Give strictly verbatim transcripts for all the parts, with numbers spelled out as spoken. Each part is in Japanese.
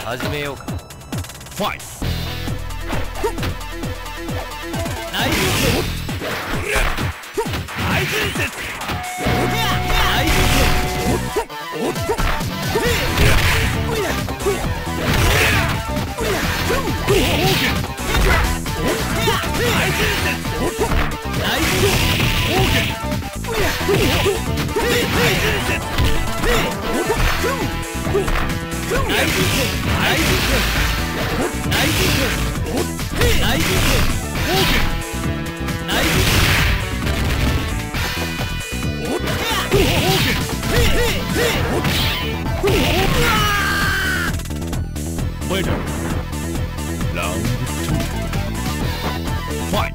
始めようか。 ファイト。 ナイス大伝説。 ナイスおっと。Winner. Round two. Fight.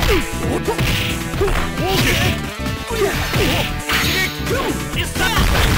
It's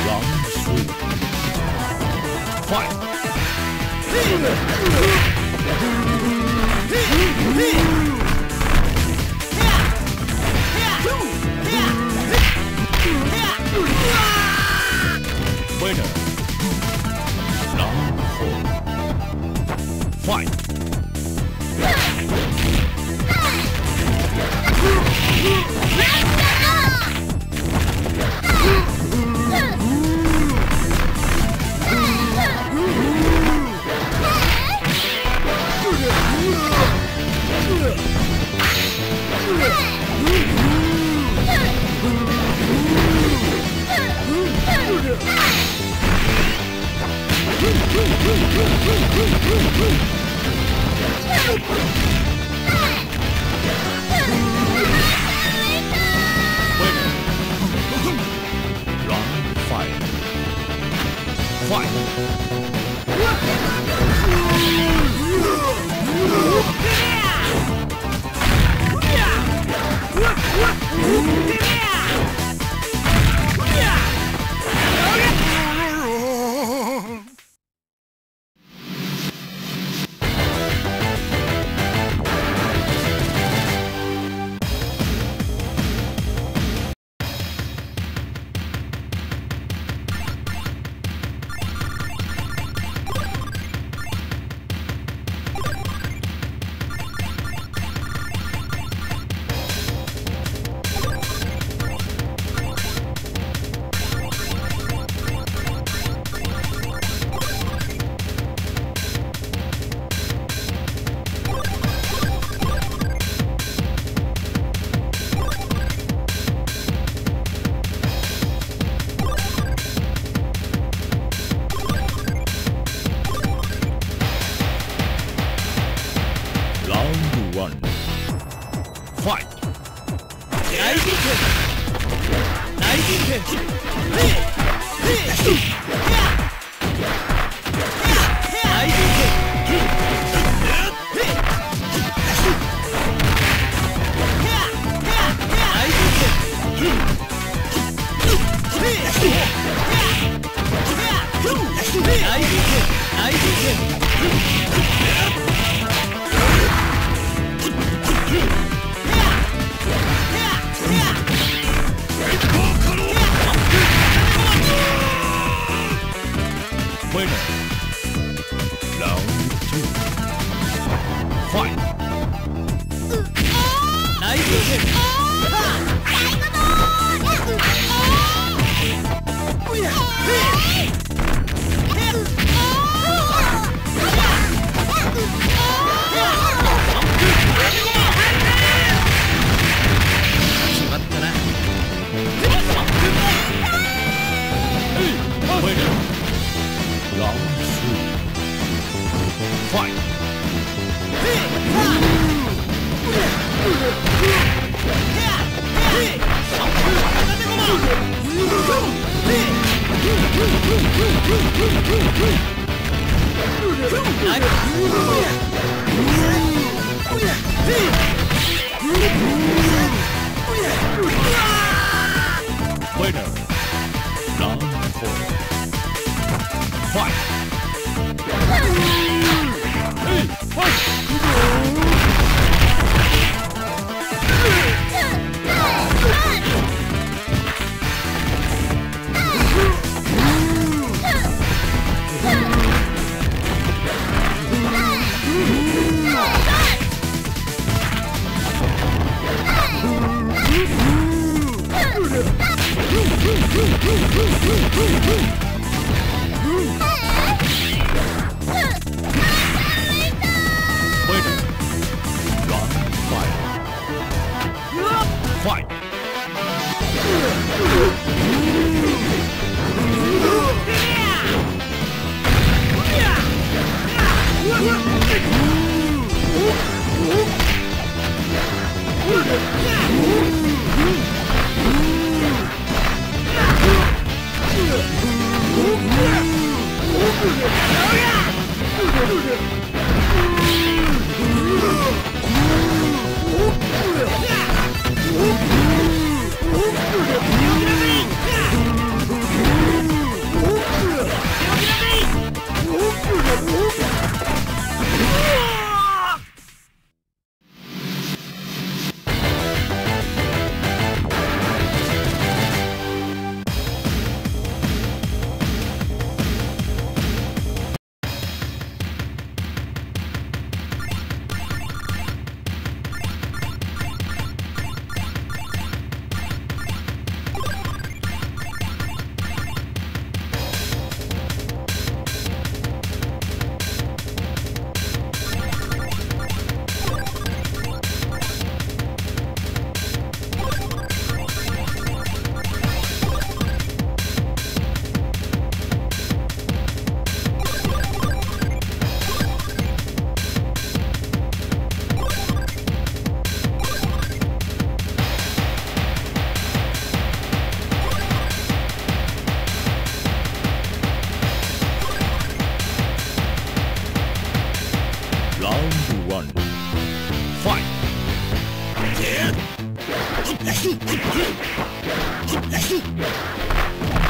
Fight!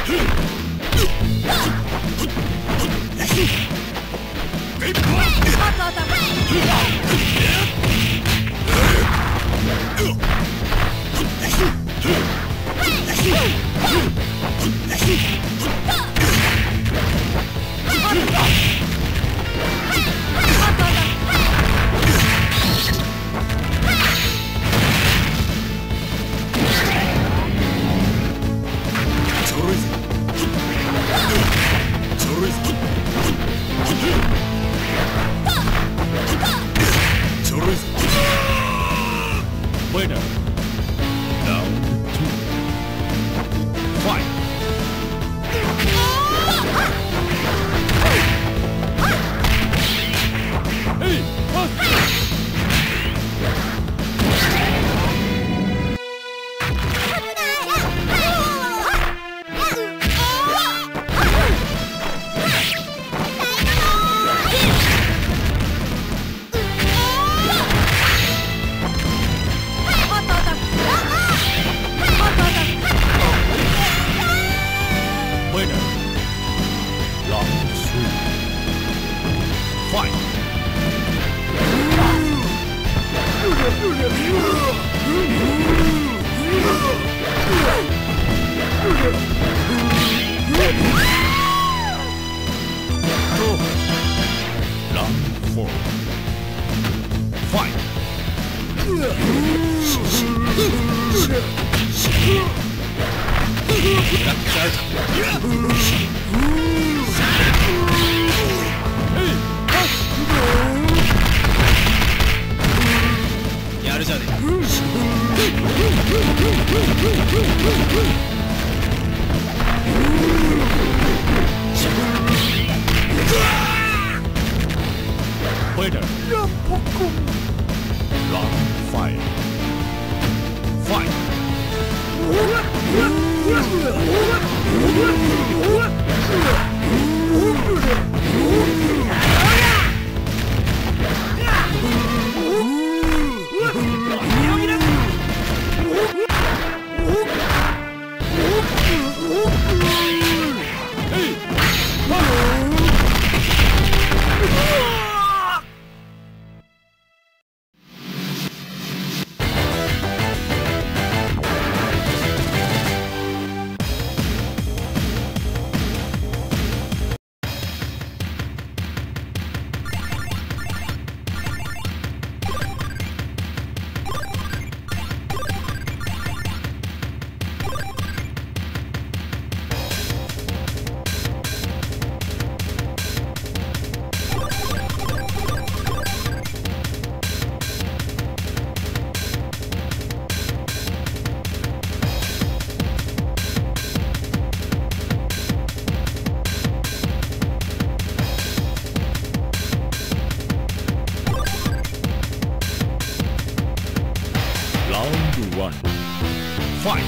Winner. Round two. Fight. Hey, what? Winner. Round three. Fight. Round four. Fight. Hey, やるじゃねえ。Winner. Round five. Fight. Round one. Fight.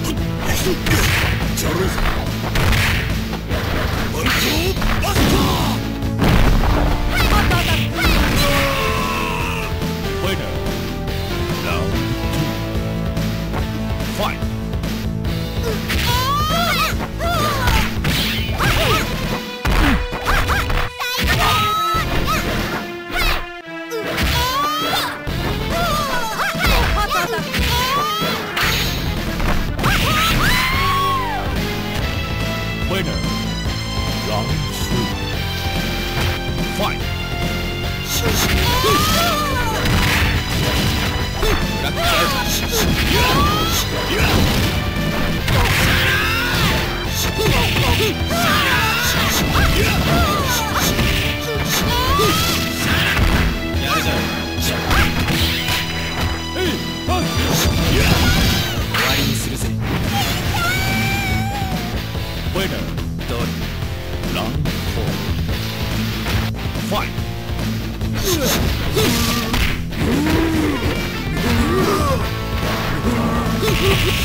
One, two, basta!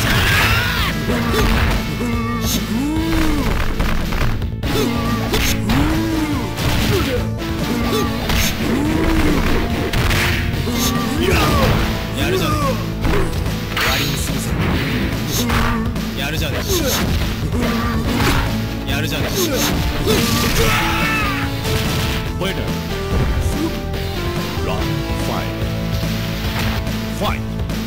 やるじゃねえ。終わりにするぜ。やるじゃねえ。やるじゃねえ。 Winner. Round five. Fight.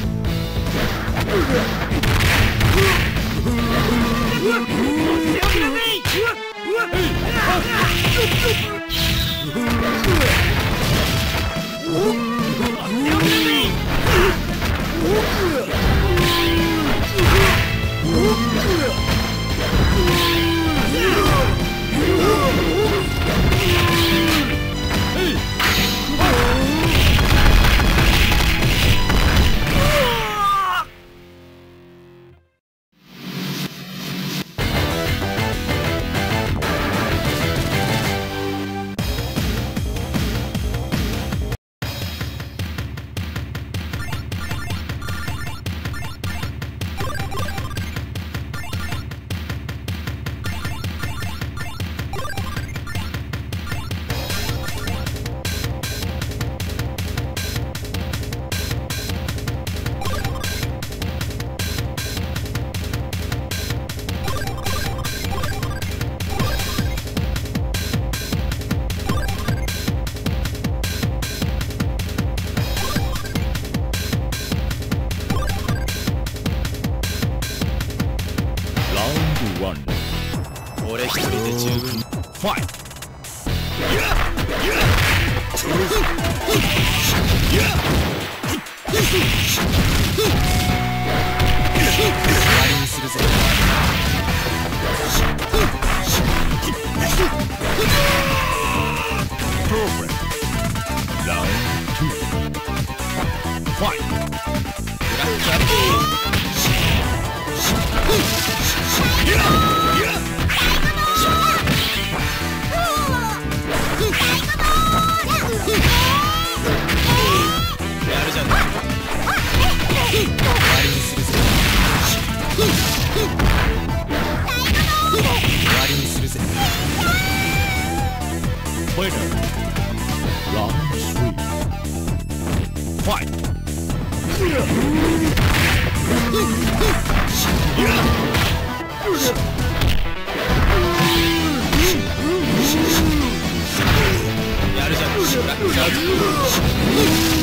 Round one. 俺一人で十分。 Fight. 終わりにするぜ。 Perfect. Round two. Fight. ブラックアップ。やるじゃねえ。終わりにするぜ。終わりにするぜ。 Winner. Round three. Fight. やるじゃねえ。ブラックアップ。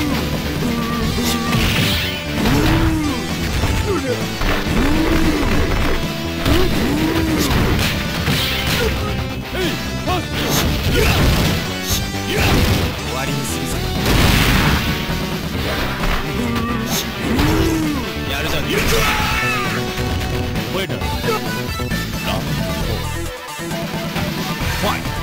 終わりにするぜ。やるじゃねえ。 Winner. Round four. Fight.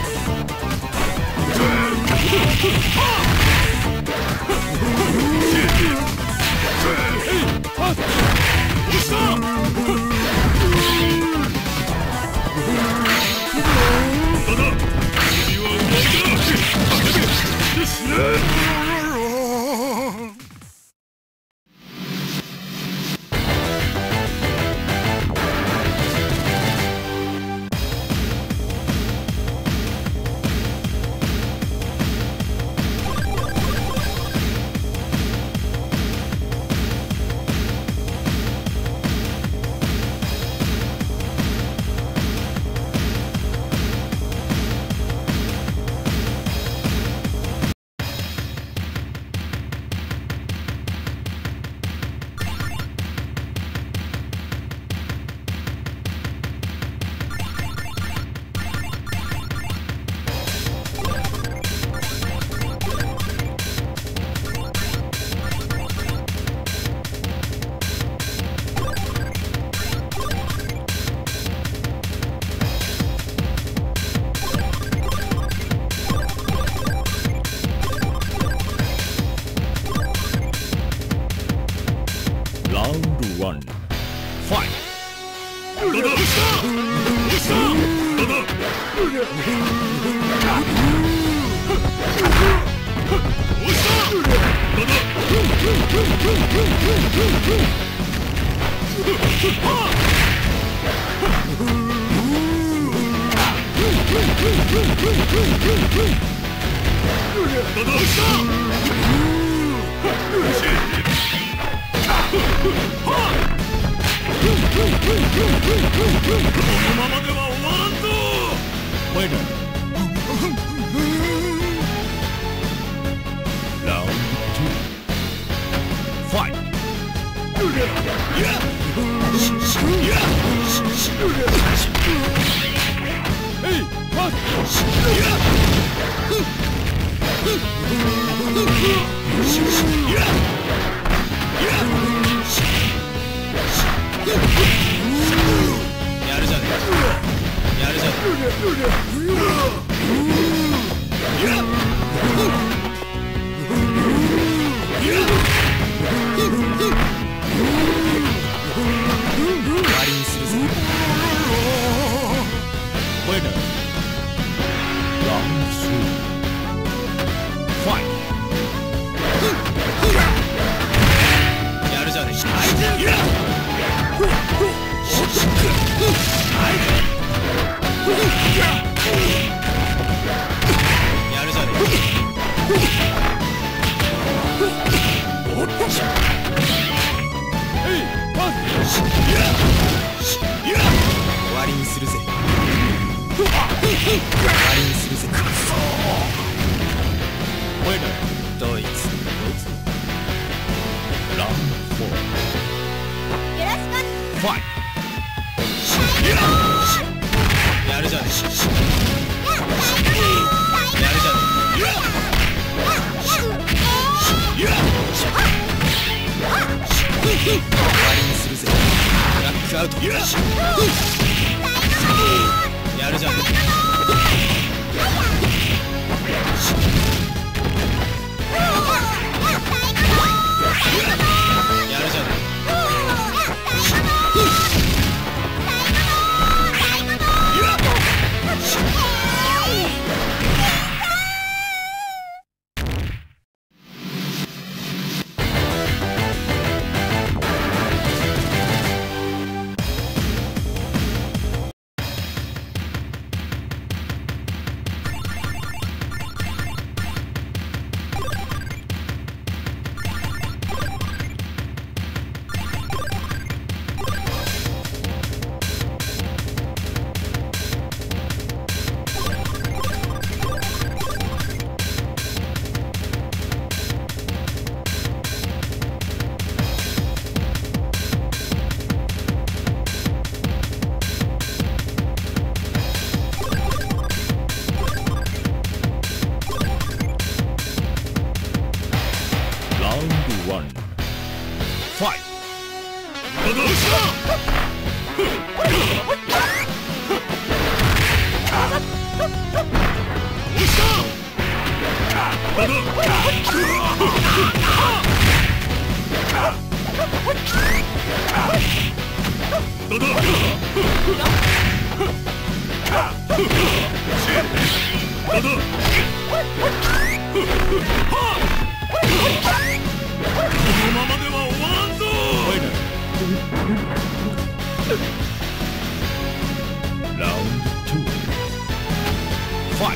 うっままでは終わらんぞ。Winner. Round two. Fight. Hey, what? Winner. Round three. Fight. やるじゃねえか。やるじゃねえか。終わりにするぜ。終わりにするぜ。ドイツ。 Round four. よろしく。 Fight. やるじゃねえ。やるじゃねえ。終わりにするぜ。ブラックアウト。やるじゃねえ。やるじゃねえ。 One. Fight. Round two. Fight.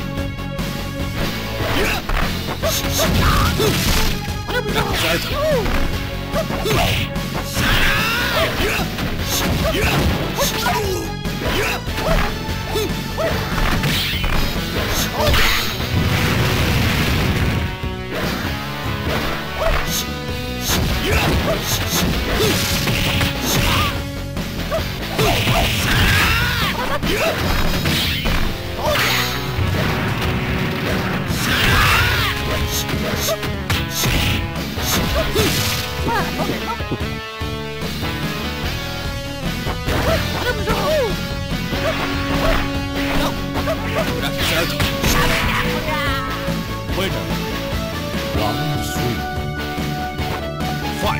Winner. Round three. Fight.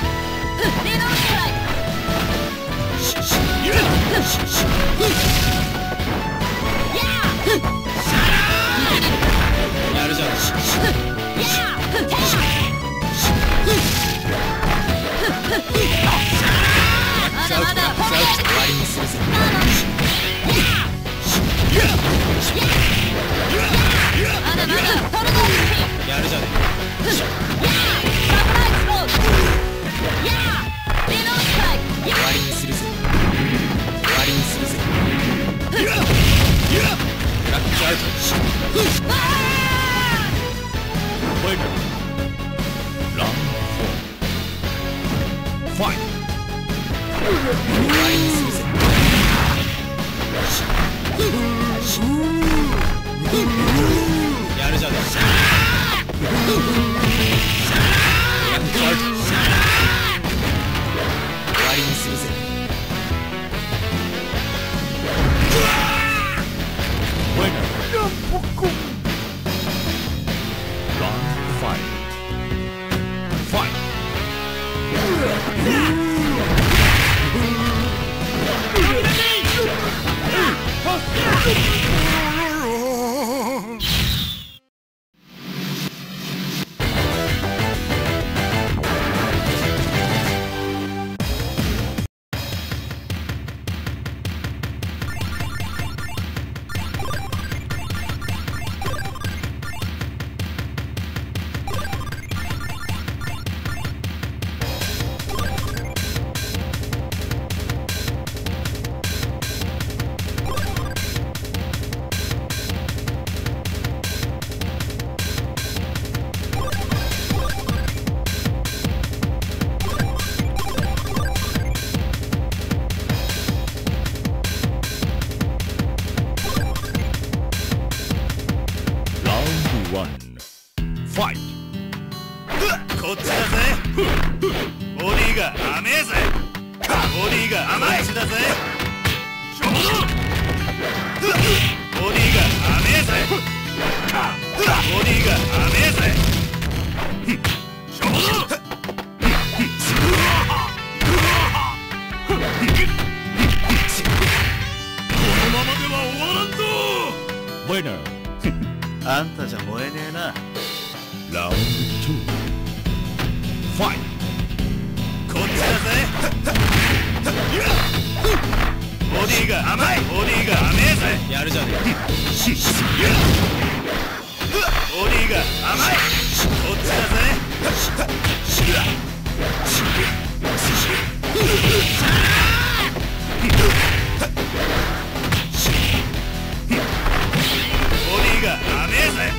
やるじゃん。 まだまだワンファイト。 こっちだぜ。ボディが甘えぜ。ボディが甘い。こっちだぜ。ボディが甘えぜ。ボディが甘えぜ。 このままでは終わらんぞ。ウィナー。 あんたじゃ燃えねえな。 ラウンドツーファイト。こっちだぜ。ボディが甘い。ボディが甘えぜ。やるじゃねえ。ボディが甘い。こっちだぜ。ボディが甘えぜ。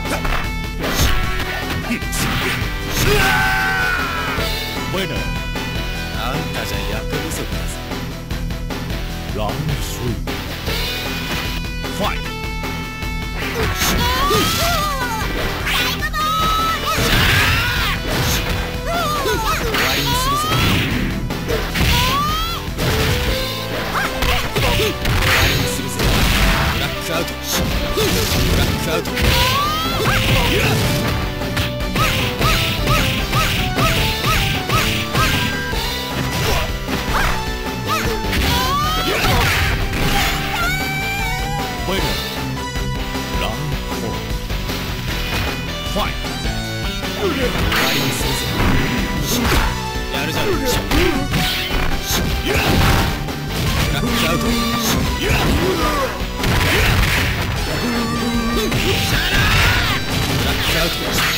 ウィナー。 あんたじゃ役不足だぜ。 ラウンドスリーファイト。 終わりにするぞ。終わりにするぞ。ブラックアウト。ブラックアウト。 ウィナー。ラウンドフォーファイト。 終わりにするぞ。やるじゃん。ブラックアウト。ブラックアウト。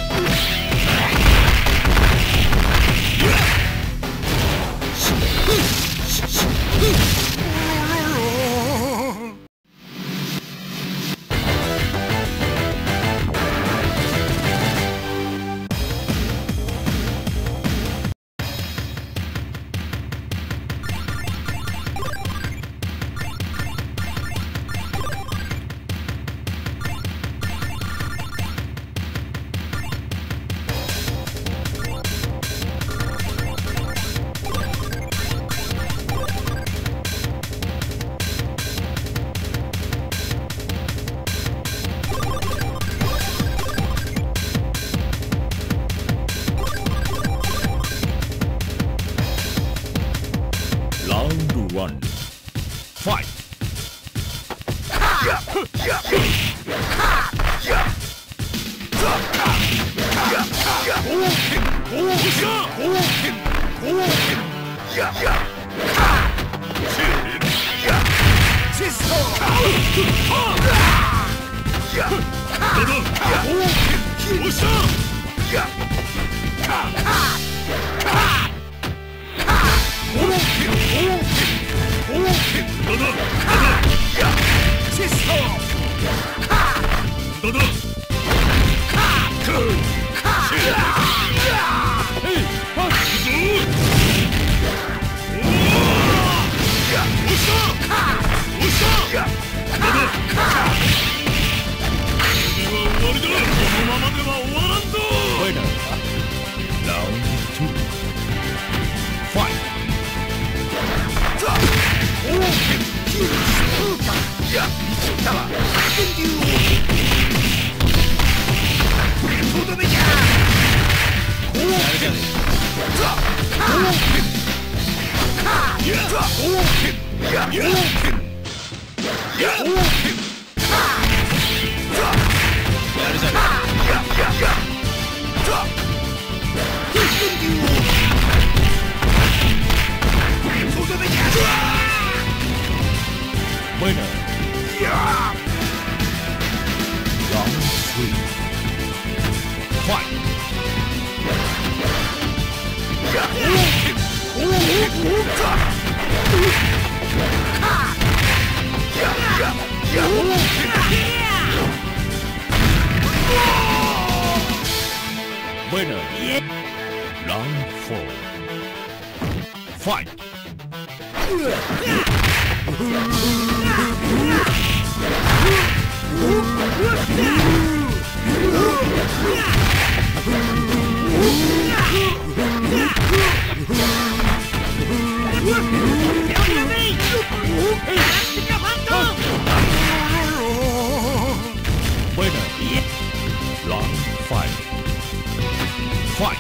ワンファイト。Winner. Round four. Fight. Round five. Fight.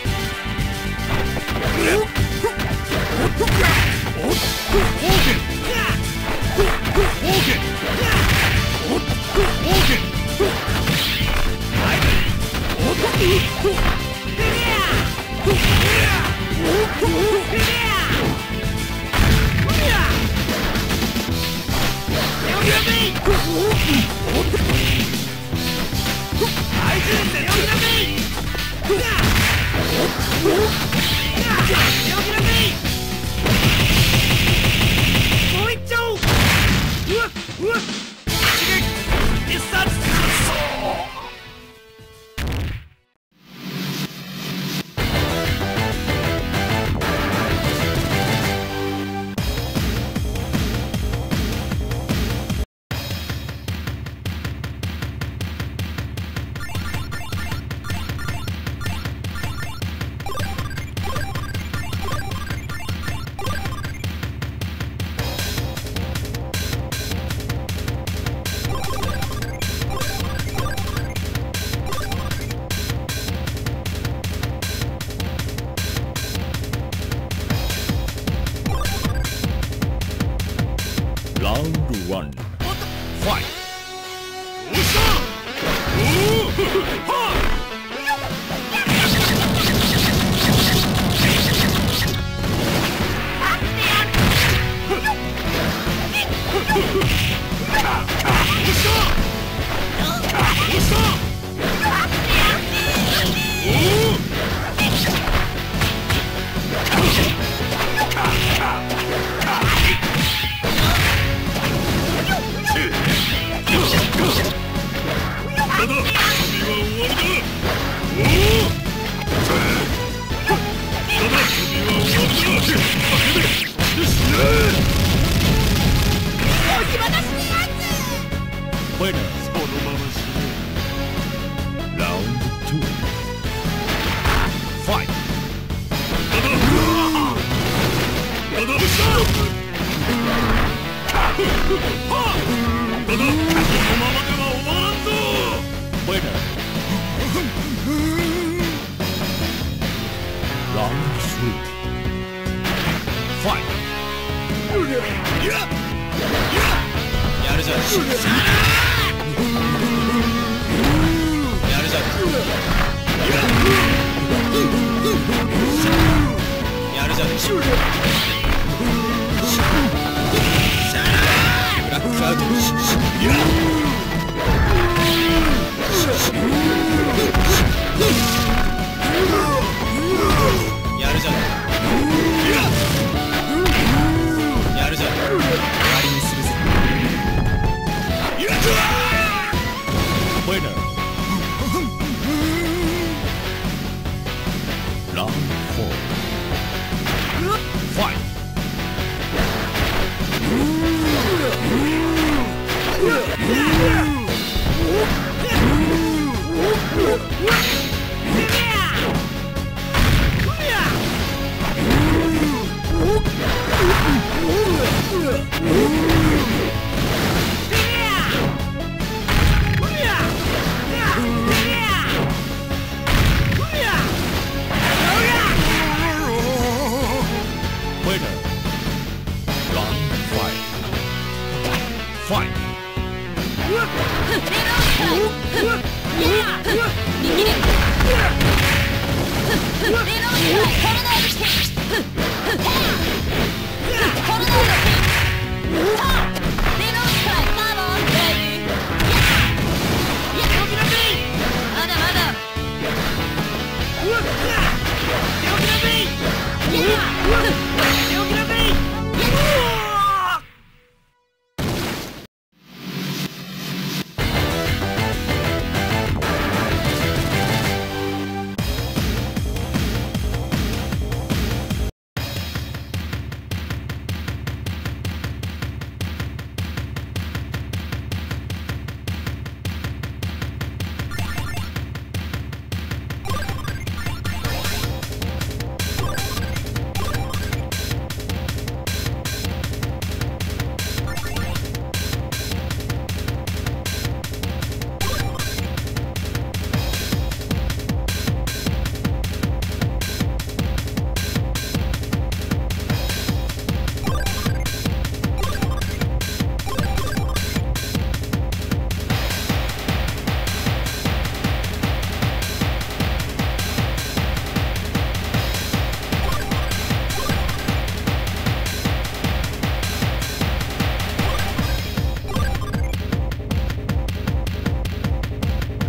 Hogan. Hogan. Round one. Fight. Winner. Round two. Fight. Winner. Round three. Fight. やるじゃん。やるじゃん。やるじゃん。ブラックアウト。やるじゃん。やるじゃん。終わりにするぜ。 Winner. Round four. Fight. Yeah!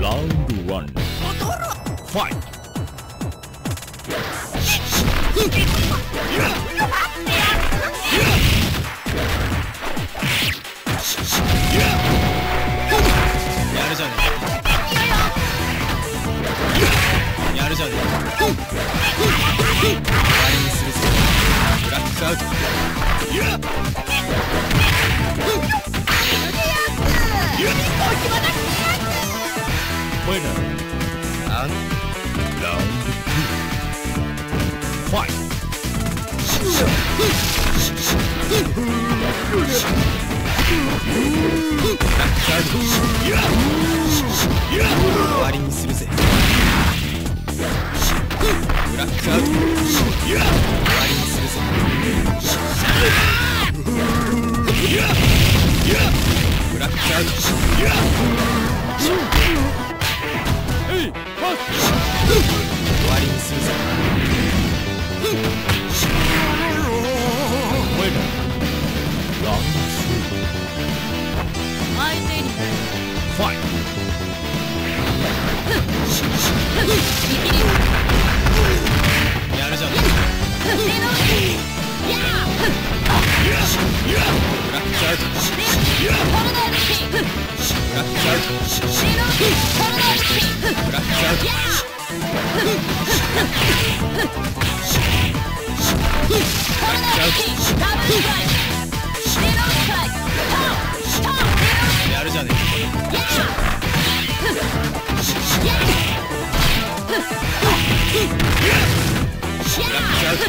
Round one. Fight. やるじゃねえやるじゃねえ終わりにするぜブラックアウト Winner. あん Round two. Fight. ブラックアウト終わりにするぜブラックアウト終わりにするぜブラックアウト終わりにするぜ Winner. Round three. 相手に Fight. やるじゃねえブラックアウトブラックアウトブラックアウトやるじゃねえブラックアウト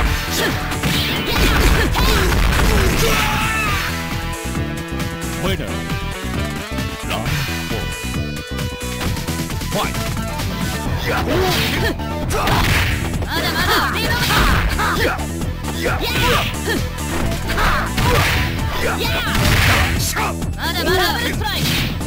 Winner. Round four. Fight. まだまだまだまだダブルストライク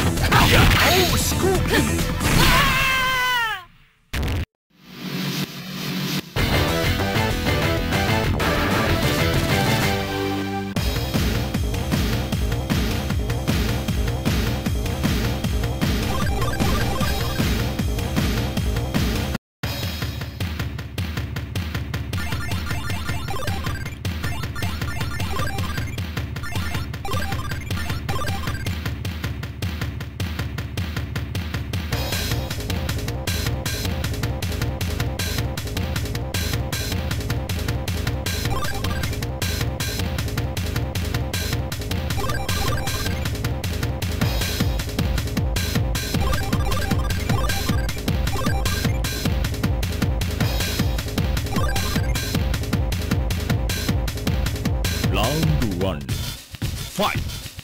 Round one. Fight.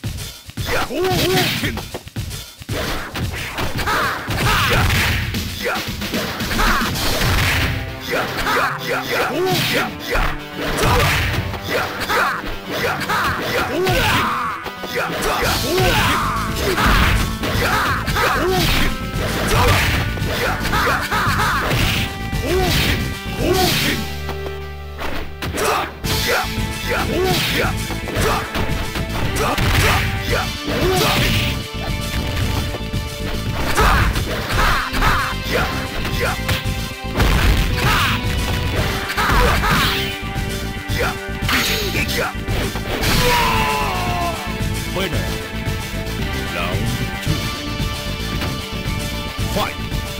Winner. Round two. Fight.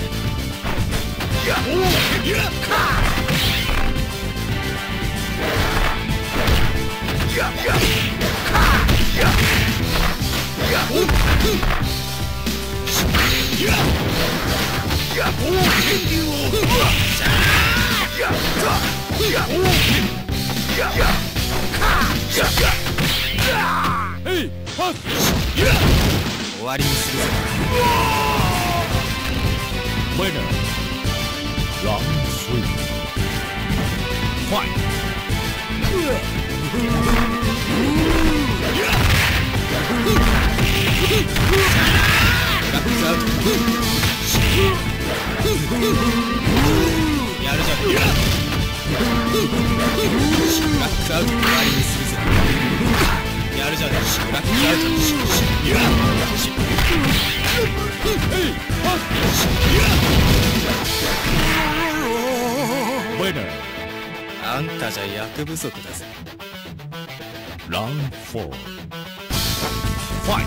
Hey, huh? 終わりにするぜ Winner. Round three. Fight. ブラックアウトやるじゃねえブラックアウト終わりにするぜやるじゃねえブラックアウト Winner. あんたじゃ役不足だぜ。 Round four. Fight.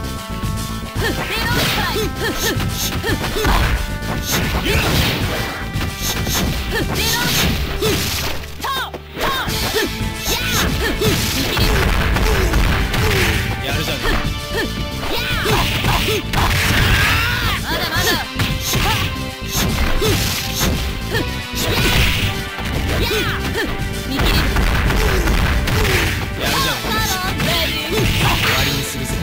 やるじゃねまだまだ見切りえ。やるじゃねえ。終わりにするぜ。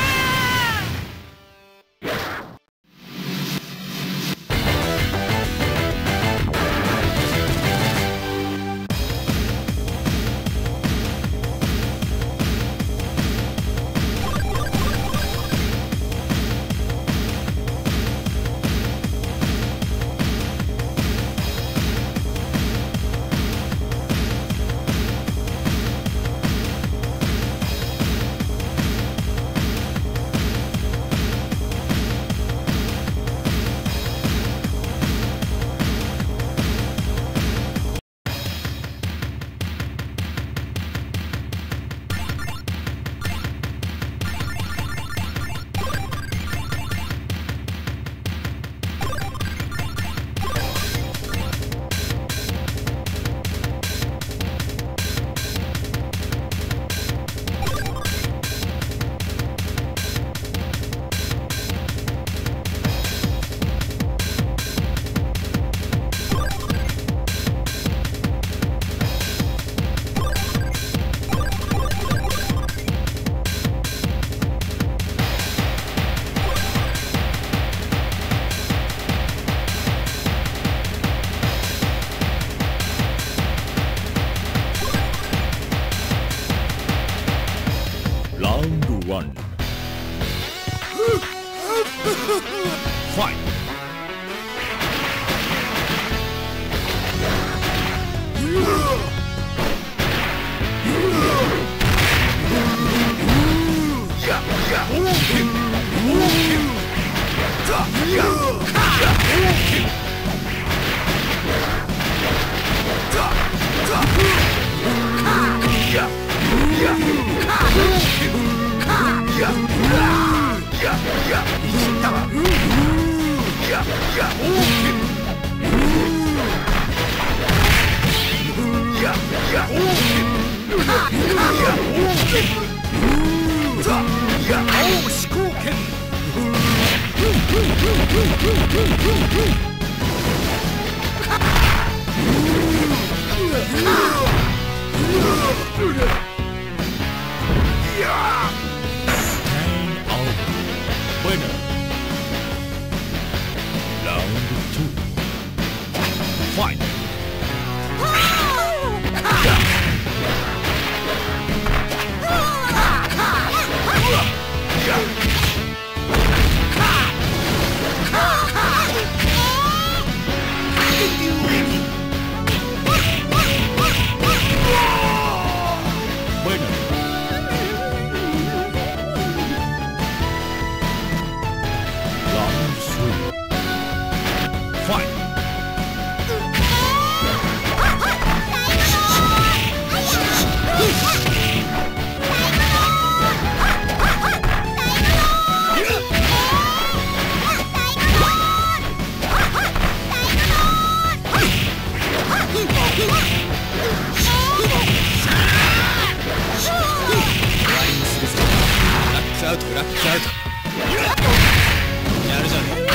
Round one. Fight. Winner. Round two. Fight. Winner. Round three. Fight. Round アウト、ラックアウト。やるじゃねえ。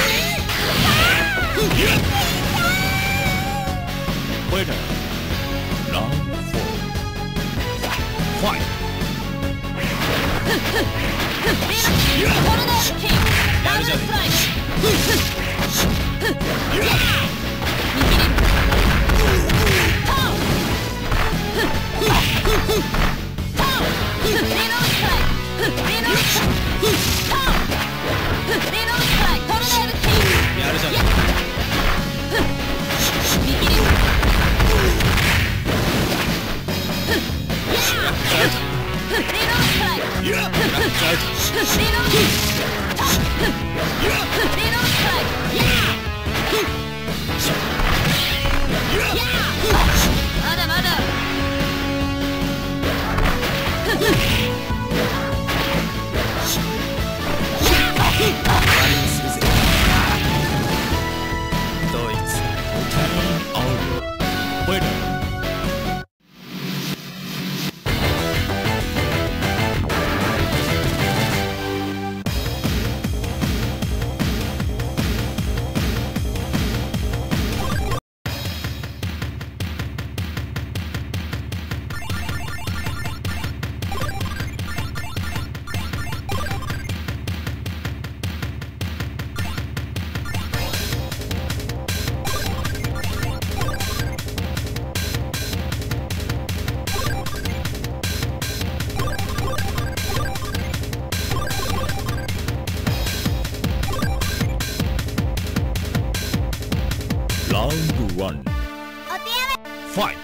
Winner. Round four. Fight. やるじゃねやるじゃねえ。 Round one. お手やめ Fight.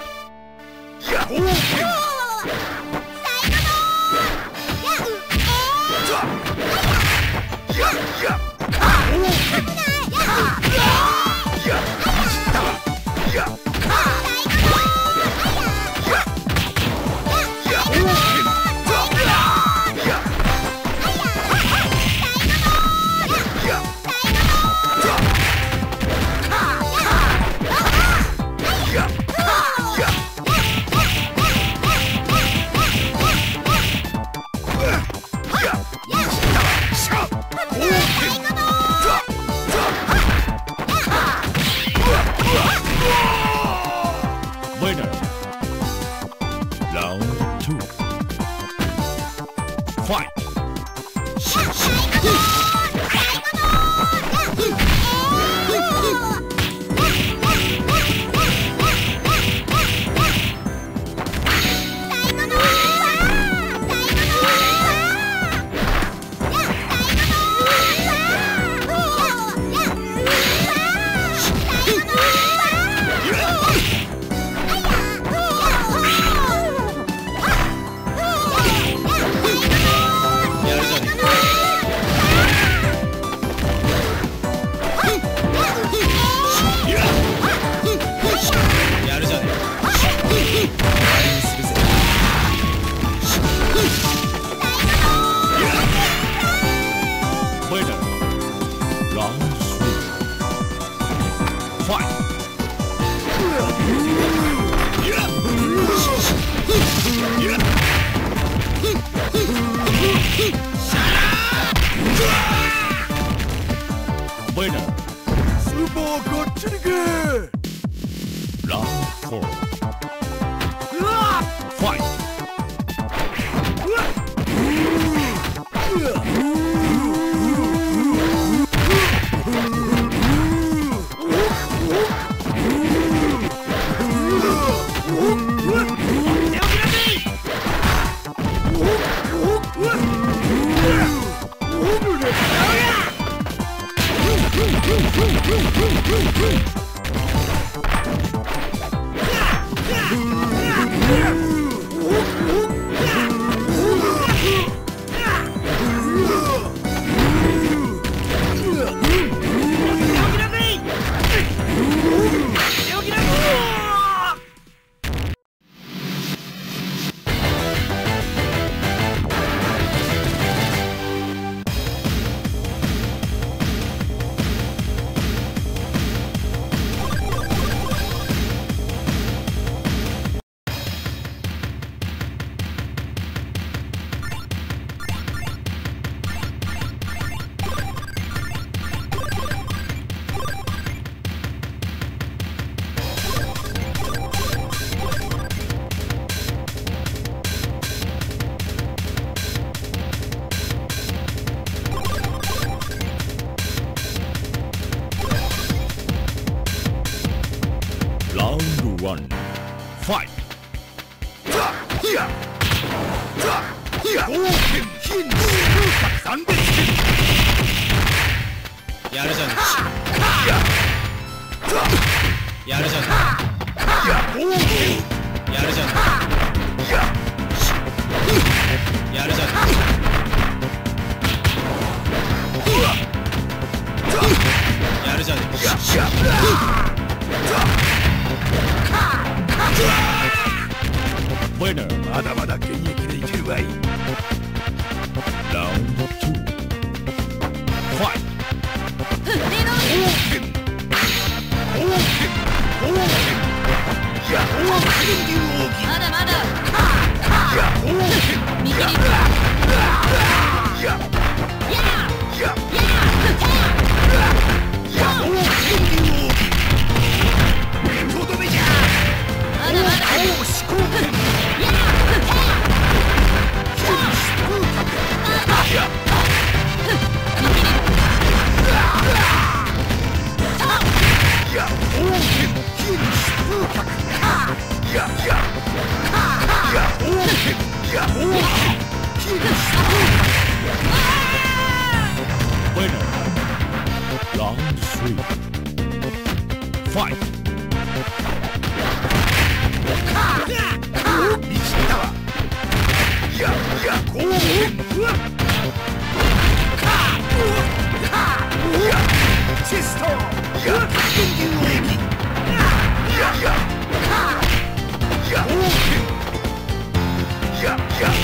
やるじゃねえやるじゃねえやるじゃねえやるじゃねえやるじゃねえまだまだ現役でいけるわい。 ラウンドツー。ファイト。 まだまだ見切りとどめじゃ。 まだまだや Fight! 見切ったわ。いやいやこうチェスト。いや電流の液。いやいやいやいやいや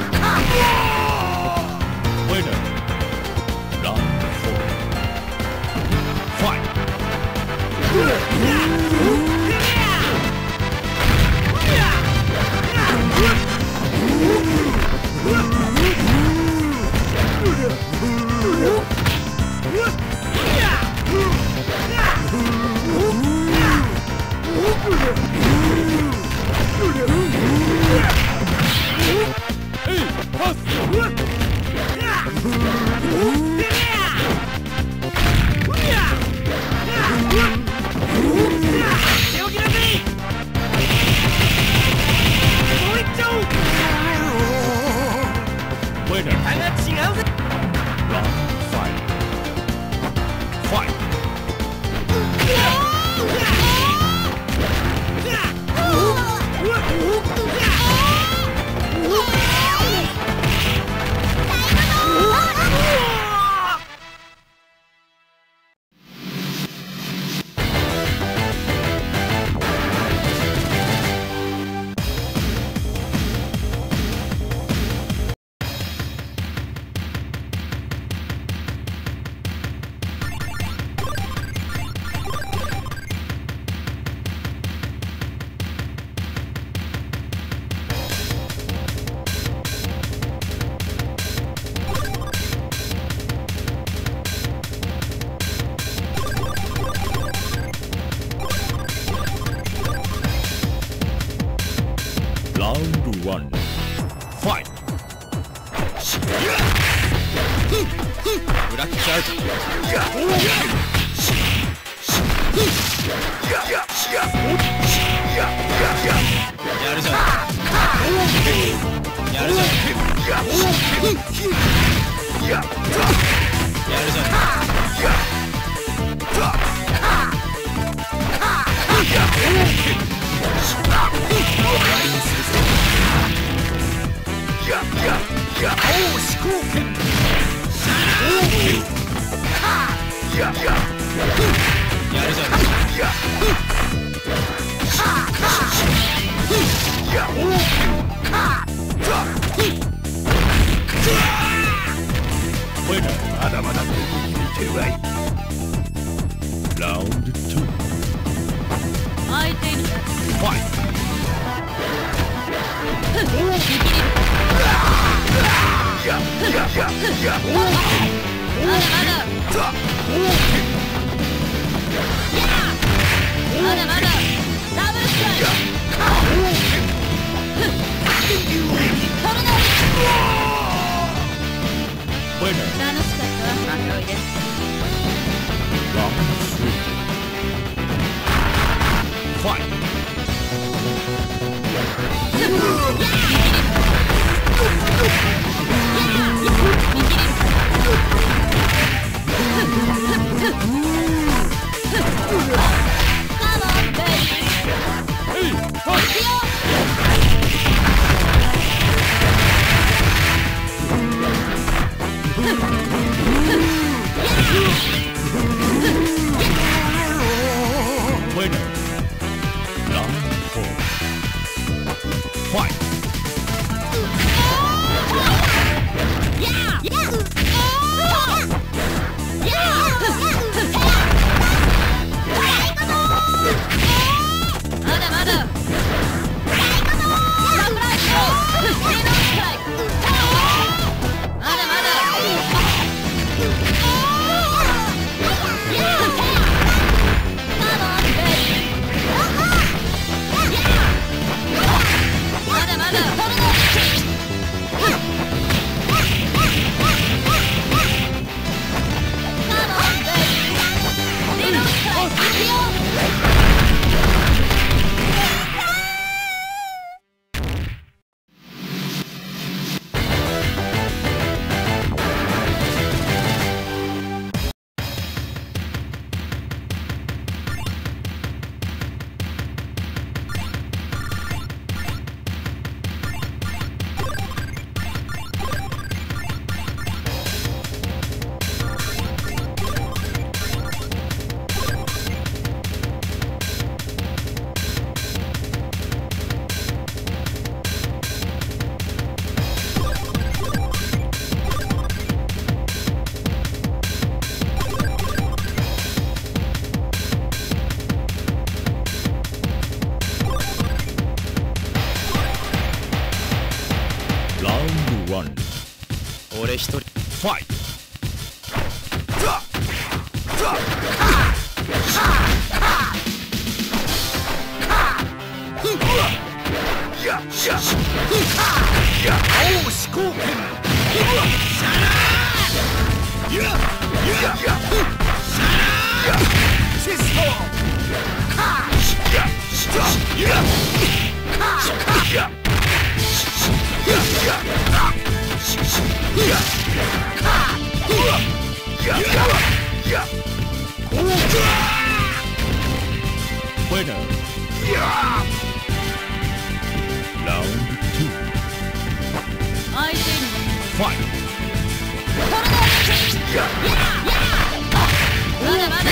Winner! Round four. Fight! Winner! Round five. Fight! Round one. Fight! ブラックアウト。やるじゃん。やるじゃん。やるじゃん。 まだまだ手はいい。 Round two. 相手に Fight! まだまだまだまだダブルスパイトルネー Winner! 楽しかったわ負けおいで Round three. Fight! 見切り一人。 ファイト。 青四光剣シスト Winner. Round two. 相手に Fight. まだまだ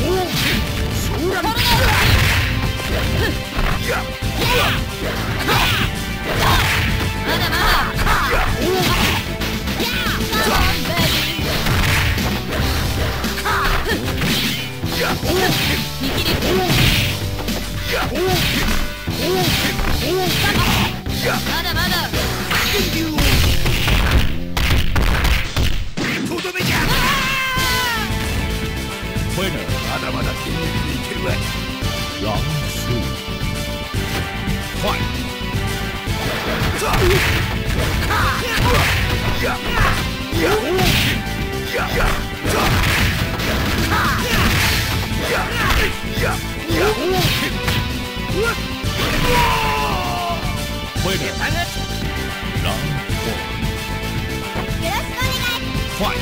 まだまだ見切りまだまだとどめじゃ Winner. まだまだ手に入れてるわ Round three. Fight. よろしくお願い Winner. Round four. Fight.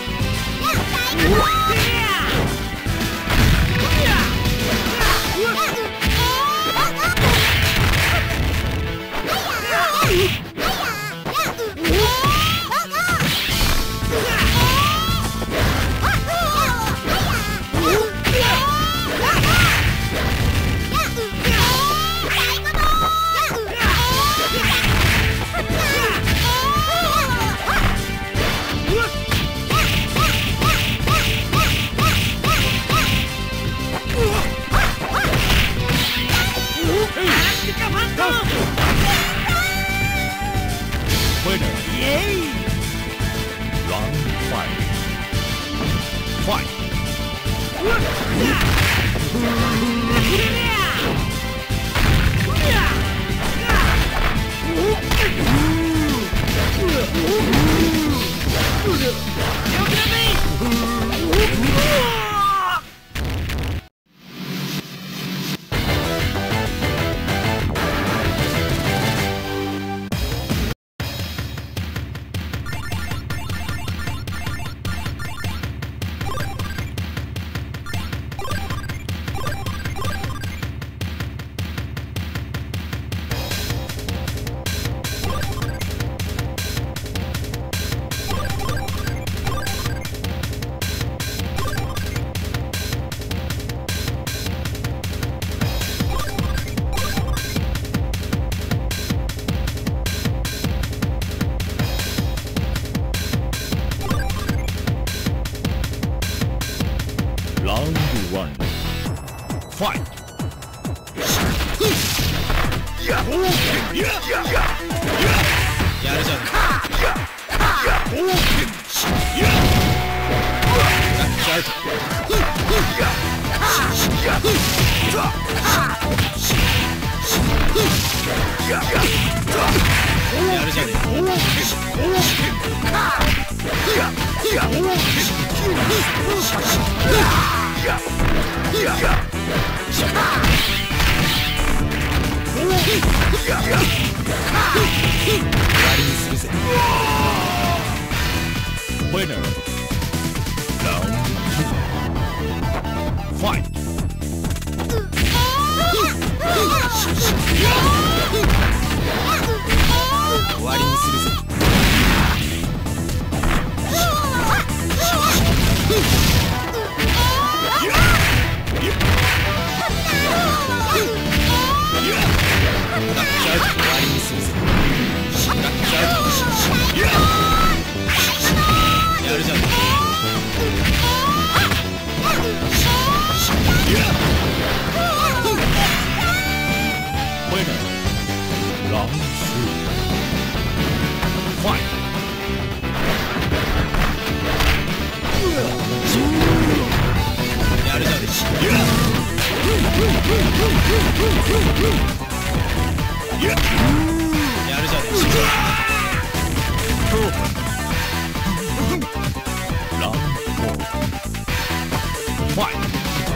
やるじゃん。やるじゃね終わりにするぜ。 Winner. Round two. Fight. 終わりにするぜ。やるじゃん。 Winner. Round three. Fight. やるじゃねえか。 ラウンドフォー。ファイト。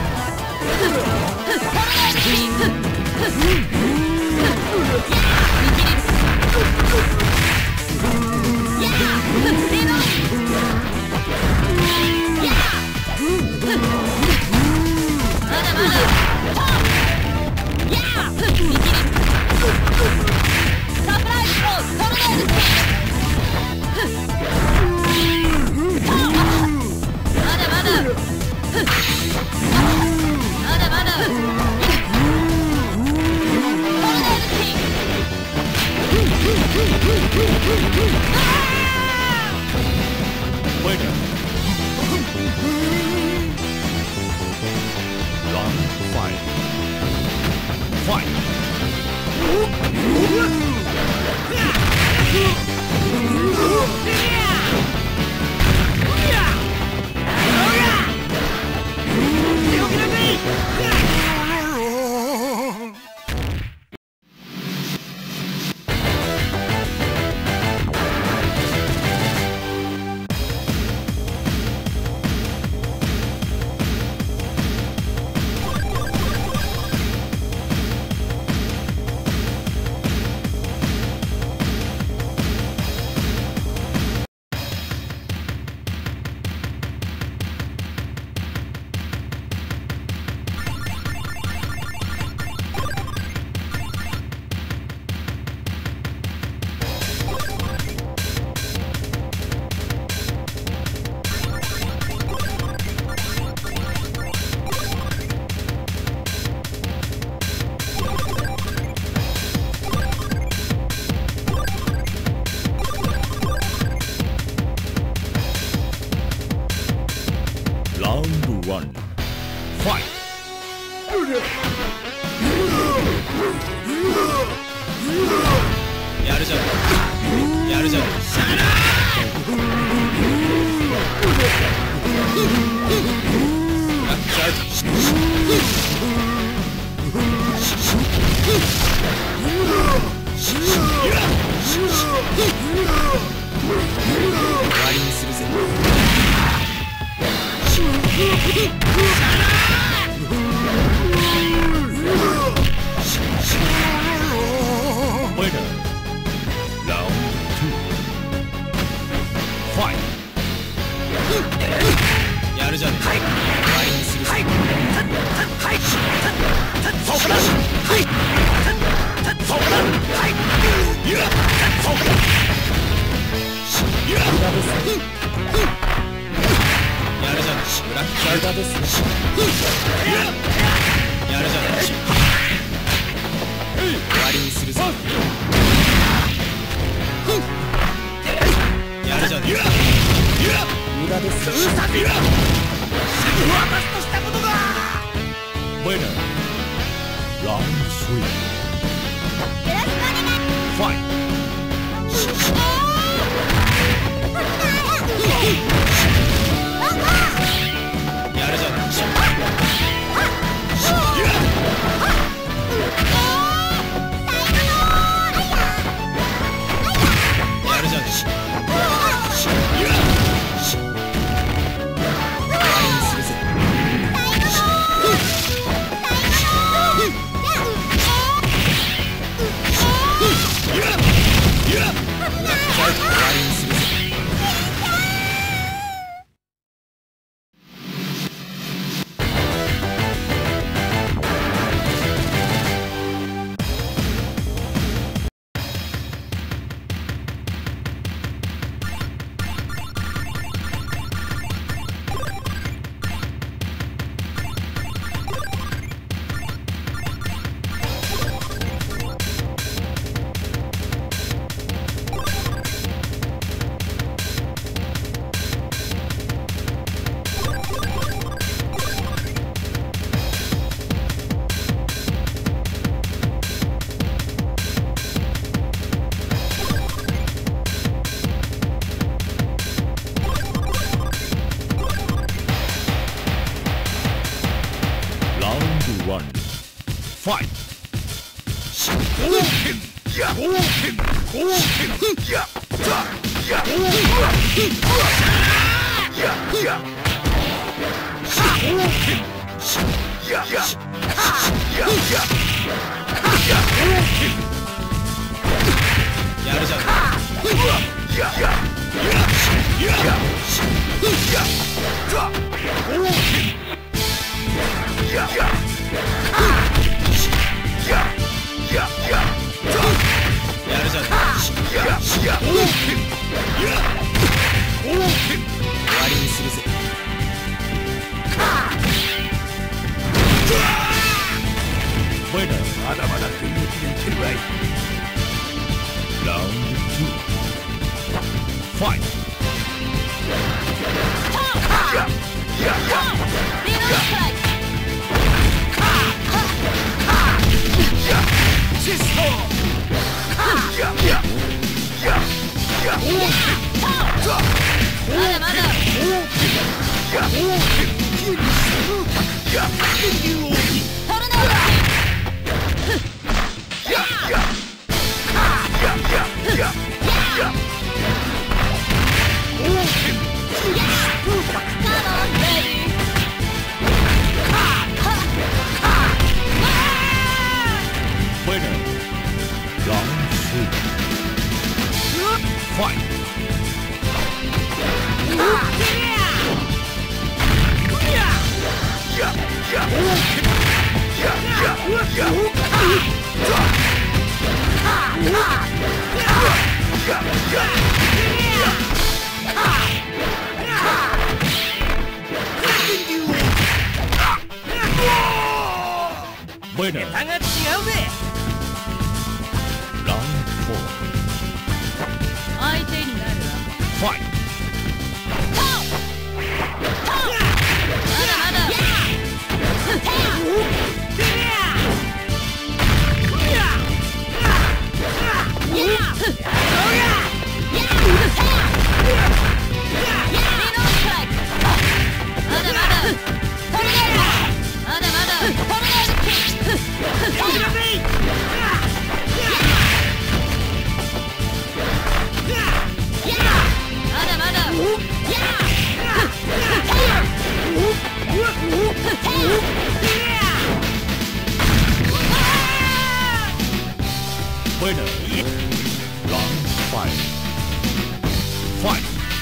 やるじゃねえ。やるじゃね終わりにするぜ。やるじゃねえ。終わりにするぜ。そうだ。そうだ。やるじゃねえ。ブラックアウトです。やるじゃねえ。終わりにするぜ。やるじゃねえ。無駄です。うさびら。私としたことが。 ウィナー。ラウンドスリー。ファイト。 やるじゃねえ。やるじゃねえ。や Fight! 剣や剣剣やたやややややややるじゃん。 やややややたややややややるじゃん。 やや終わりにするぜ。 Winner! まだまだ現役でいけるわい。 Round two. Fight! やややリノストライク。 やシストややややまだまだ。 ややトルネード。 ややややややカモンベイビー。 Winner! Round three. Fight! ややややや Winner! が違うぜ。 Round four. 相手になるわ。 Fight! まだまだ。リノストライク。まだまだ。トルネード。まだまだ。トルネーまだまだ。 Winner! Round five. Fight!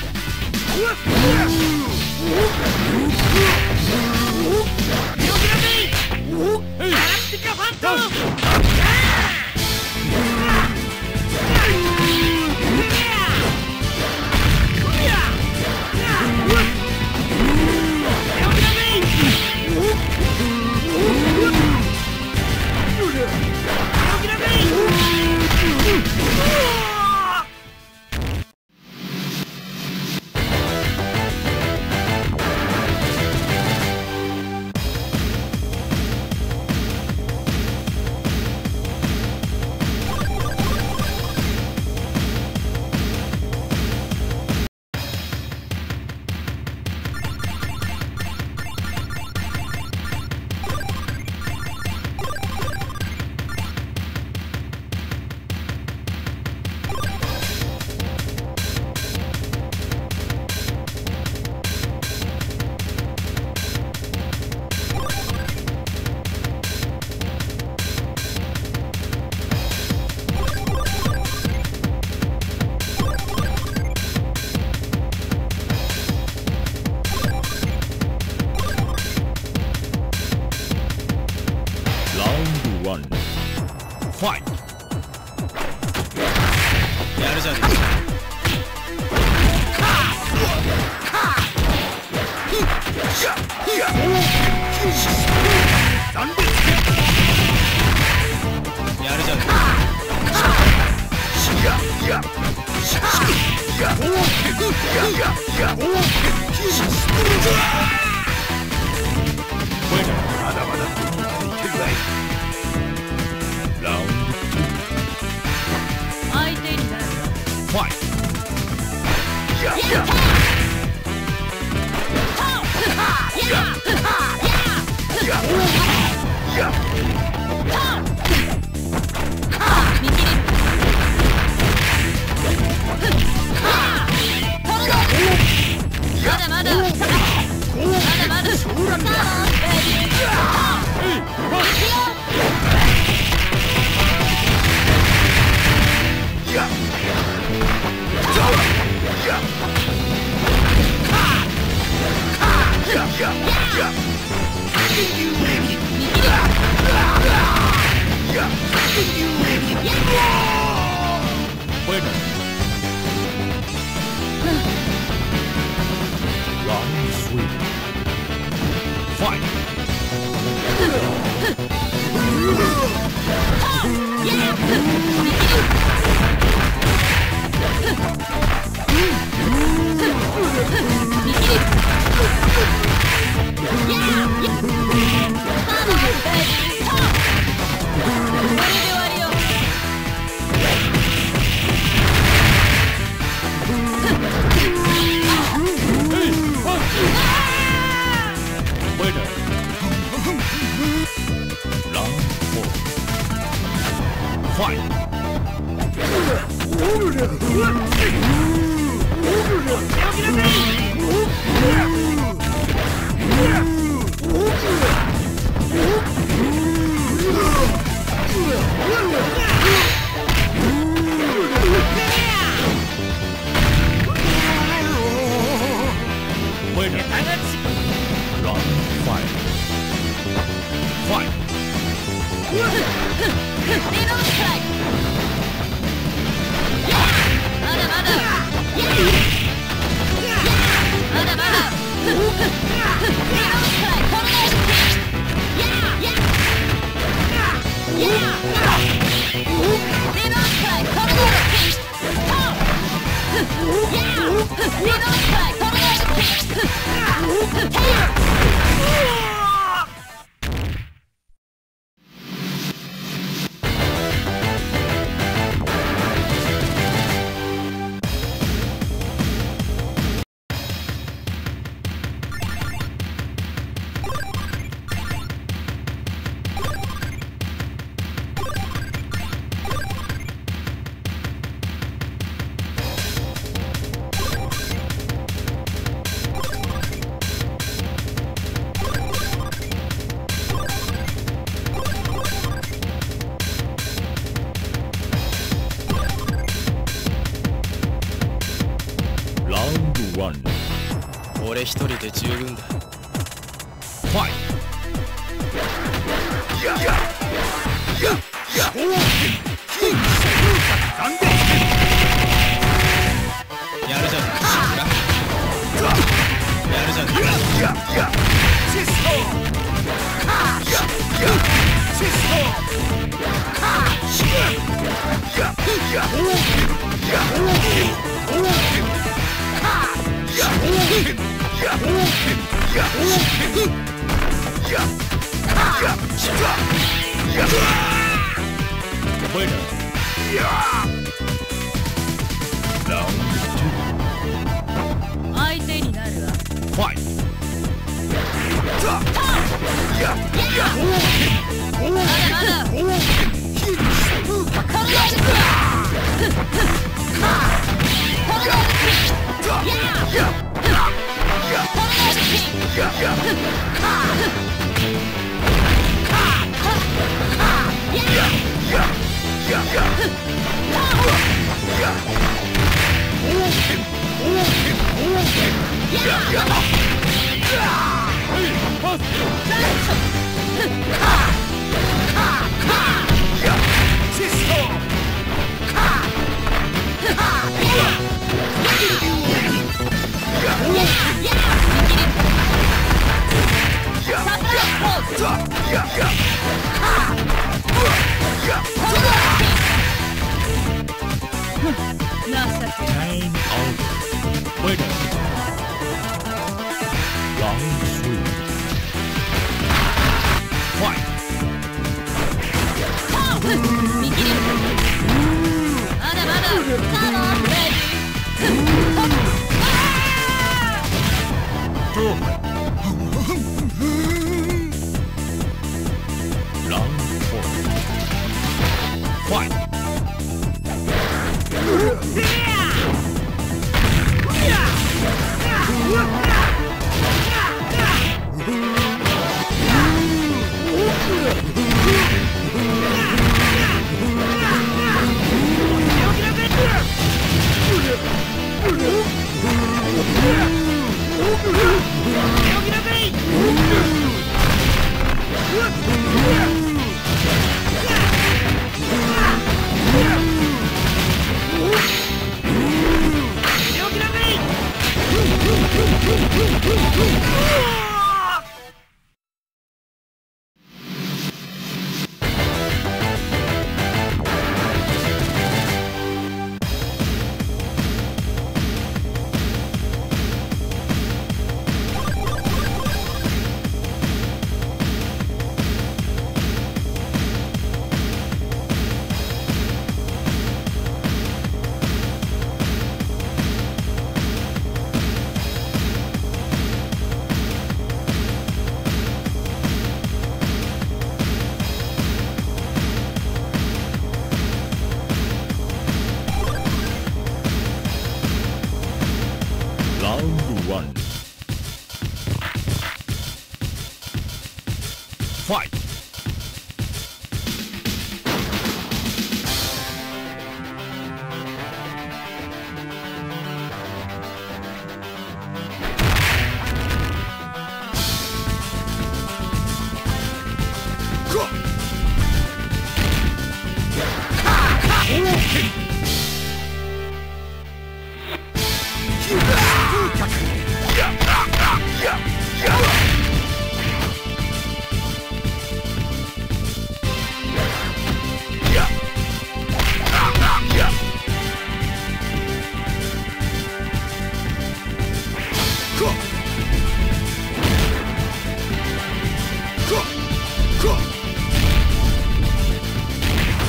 やるじゃねえ。やるじゃねまだまだいけるわい。 相手になるわ。 ファイト。 やややや Fight! Winner! Round five! Fight! リノーストライク。まだまだ。まだまだ。リノーストライク。トルネードキック。リノーストライク。トルネードキック。リノーストライク。トルネードキック。 One. 俺一人で十分だ。 Fight! やるじゃねえか。やるじゃねえか。 シストシスト Winner! Round two! 相手になるわ。 Fight! まだまだ。トルネードキック。トルネードキック。 Game over. Winner! Round three! Fight! 見切れる。まだまだ。カモンレディー。 Round four! Fight! うわっ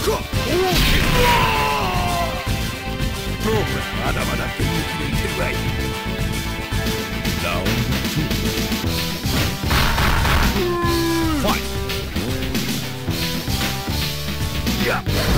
まだまだ現役でいけるわい。 ラウンドツーファイいや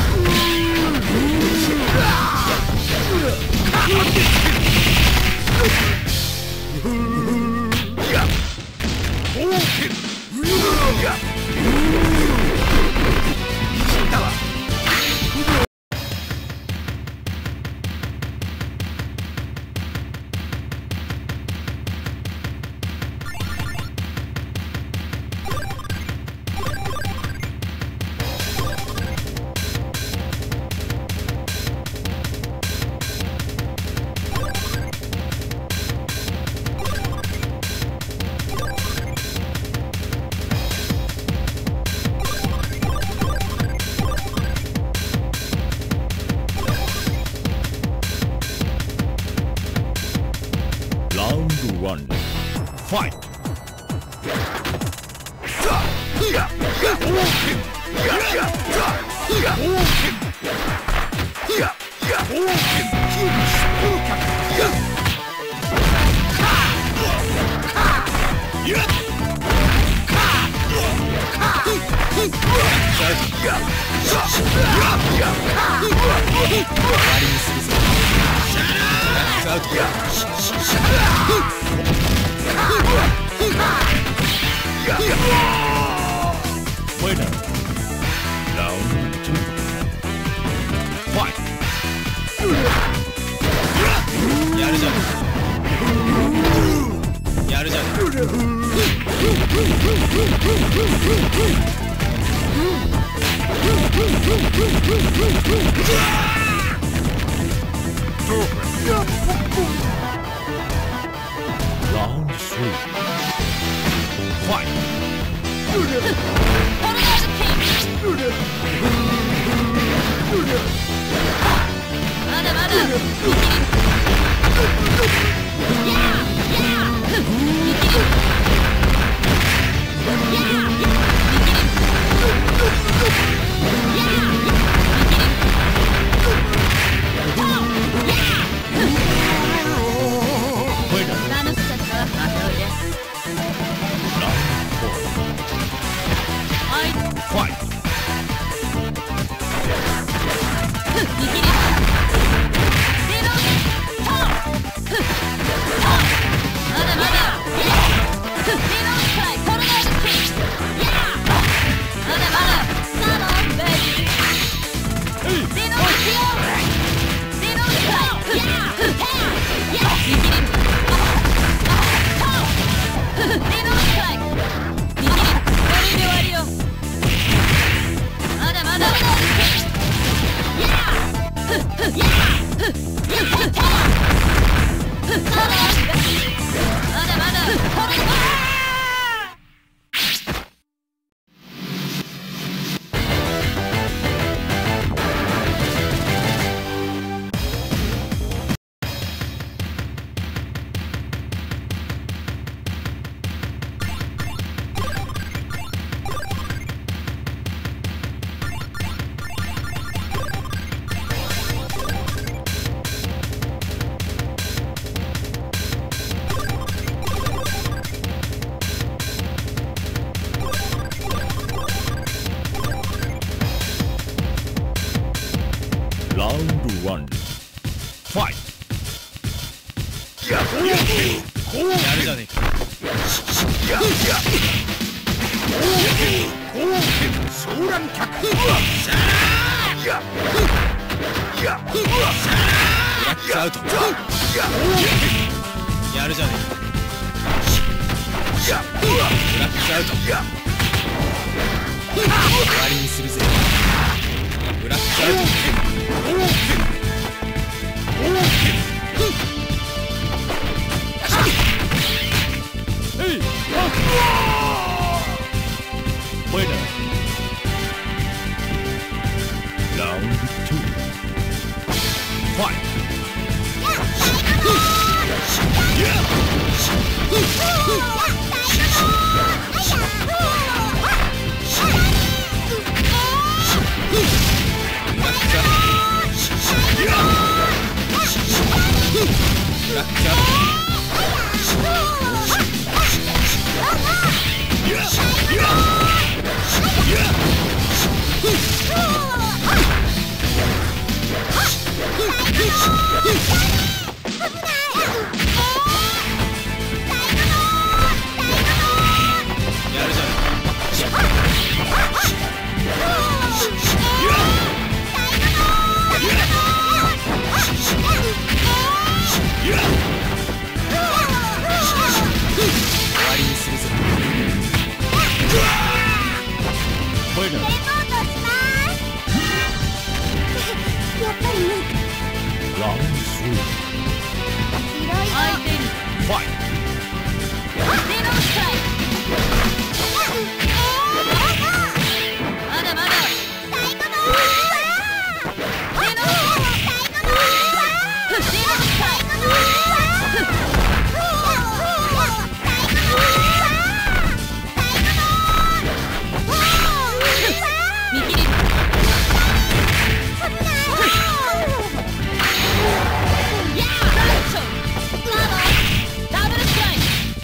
ラウンドワンファイト。Winner. Round two. Fight. やるじゃねえやるじゃね Round three. Fight. まだまだ Round one. Fight. やるじゃねえかソーラン脚ブラックアウトやるじゃねえかブラックアウト終わりにするぜブラックアウト Winner. Round two. Fight. やックアウやるじゃん。終わりにするぞ。 ファイナルやっぱり無理。 ラウンドスリーいろいろ相手にファイゼロストライク。まだまだ最後のゼロ最後のゼロ最後の見切りダブルスライ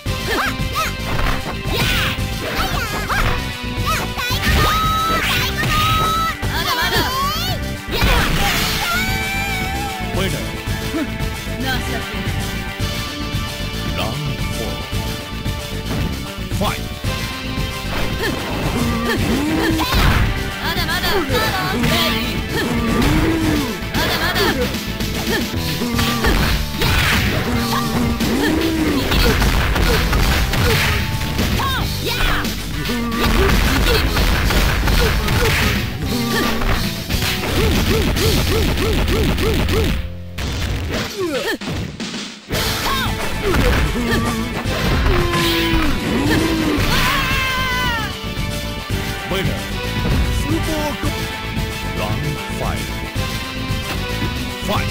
まだまだファイナル情けラウンドフォーファイまだまだまだまだファイナルスーパーカップラウンドファイファイ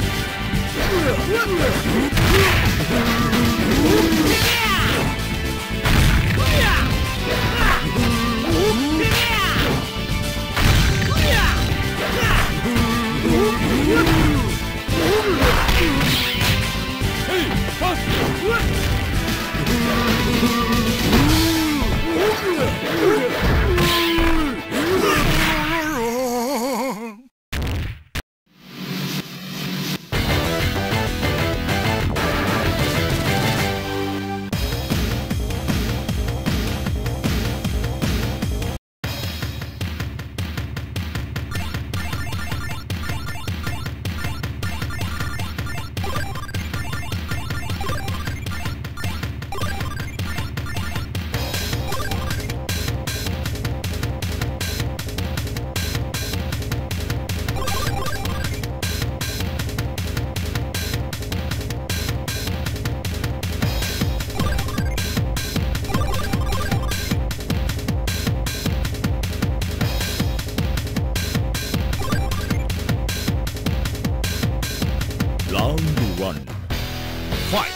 ラウンドワンファイ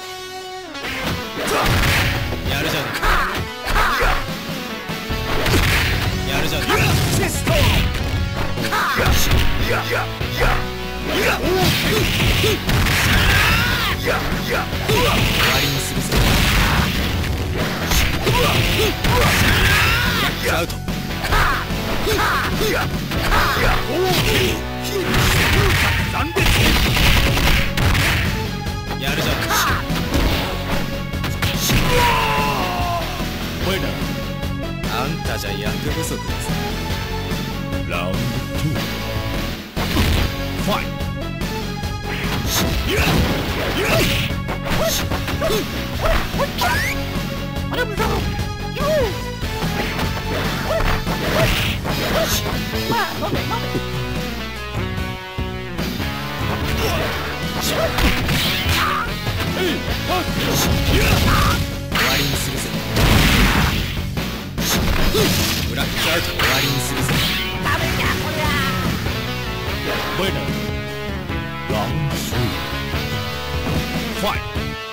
やるじゃん。やるじゃん。 チェストやややや終わりにするぞ。ブラックアウト。やるじゃん。 ファイナルあんたじゃ役不足だぞ。 ラウンドツーファイ終わりにするぜ。ブラックアウト。終わりにするぜ。 ファイナルラウンドスリーファイ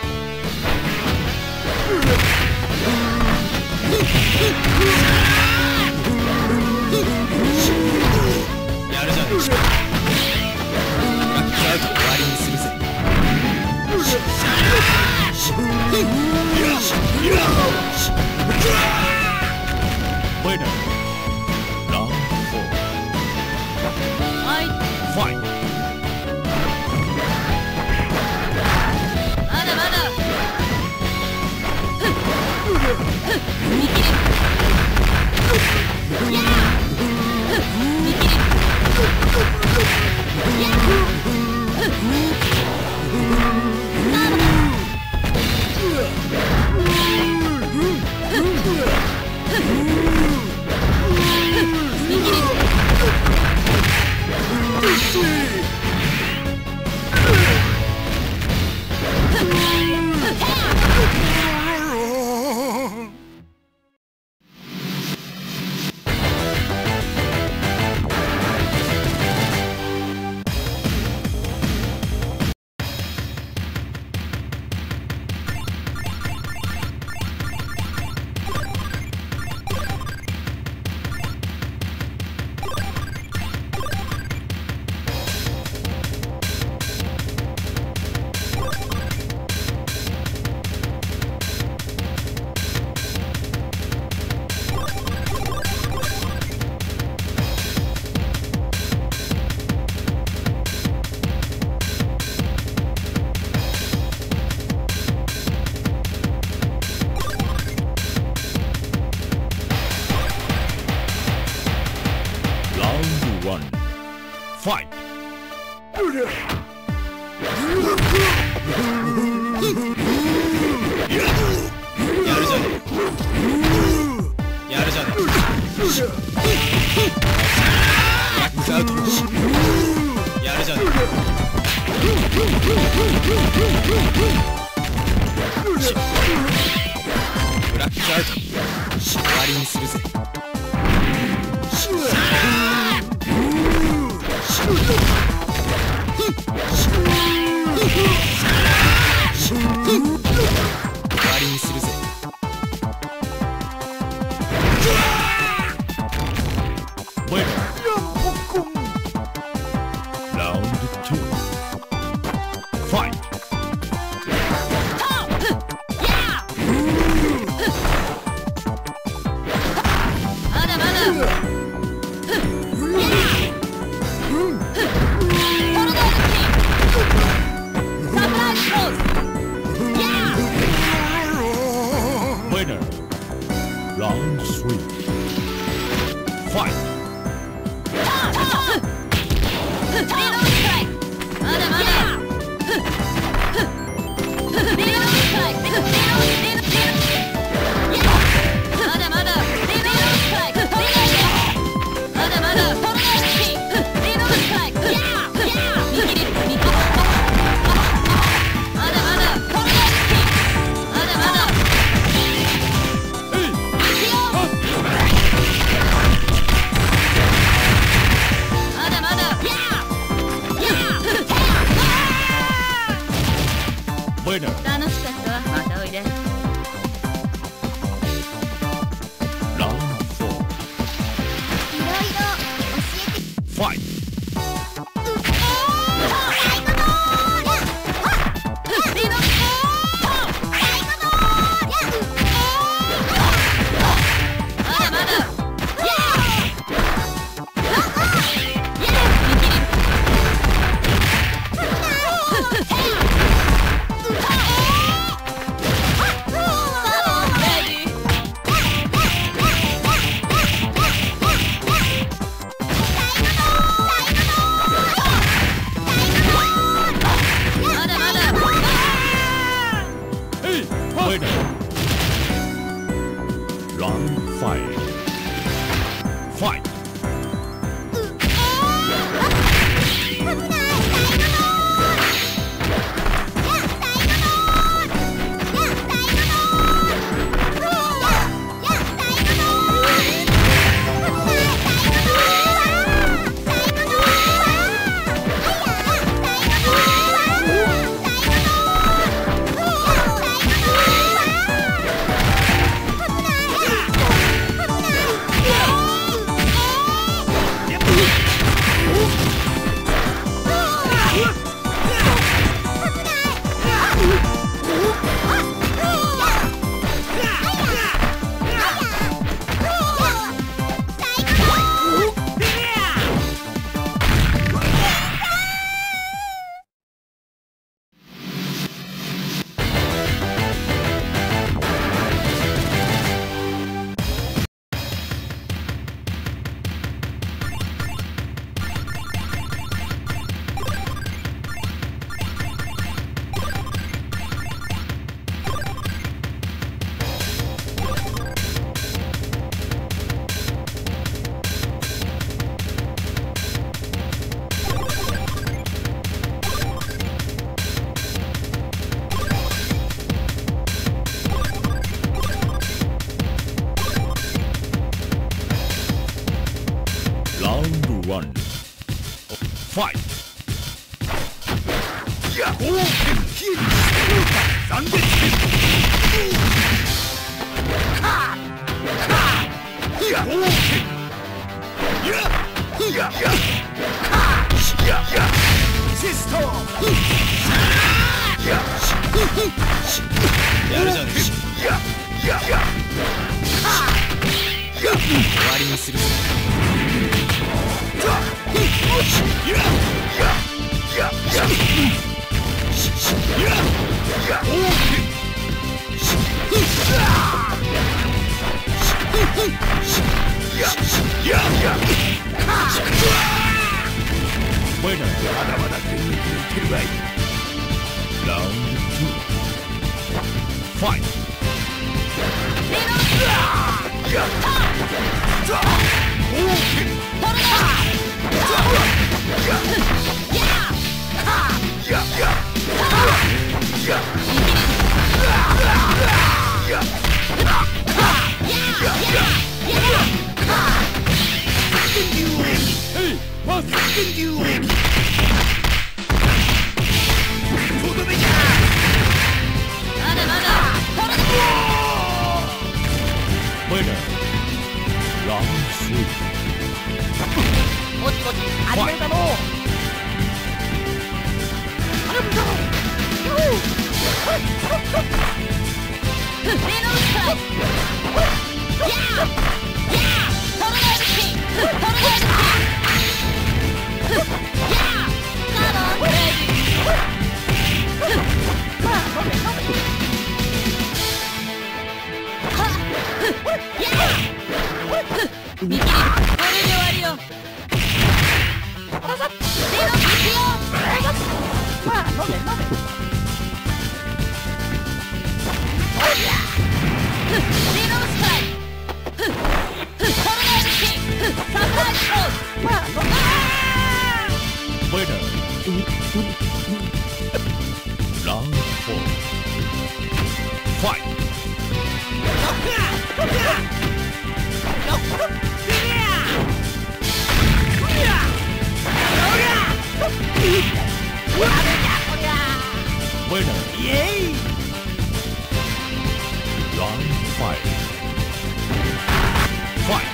やるじゃん。ブラックアウト。終わりにするぜ。 Fight! まだまだ見切れ見切れ Fight! やるじゃねえやるじゃねえラックアウトやるじゃねえブラックアウト終わりにするぜ終わりにするぜ Win! Round two. Fight! まだまだ Winner! Round three. Fight! まだまだ Round one. Fight. やるじゃねえ終わりにするぞ。 まだまだ全力にいけるわい。Round two. Fight. Hey, what's you? まだまだ Winner. Round three. もちもちありがとう。あれもだ。 レノンスタイルやーやートルネードキントルネードキンやーカモンベイビーまあ飲め飲めはっやー見切りこれで終わりよレノン行くよまあ飲め飲め。 レノンスタイルトルネードキンサプライズローまあ飲め。 Winner. Round four. Fight. Winner. Yay! Round five. Fight.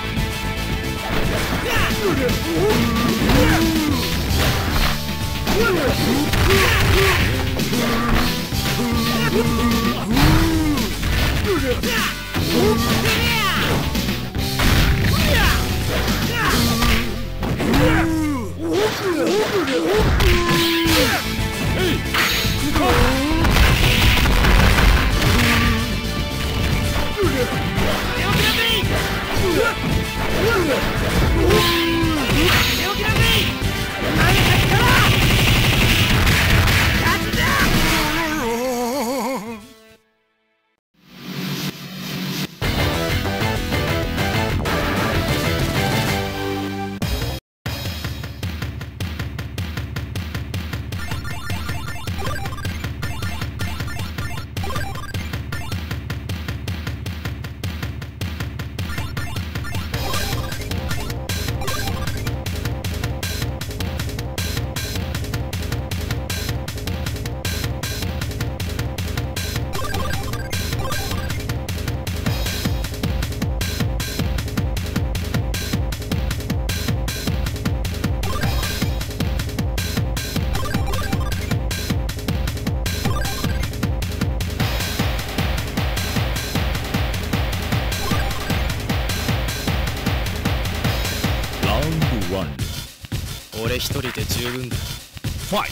One. 俺一人で十分だ。 Fight.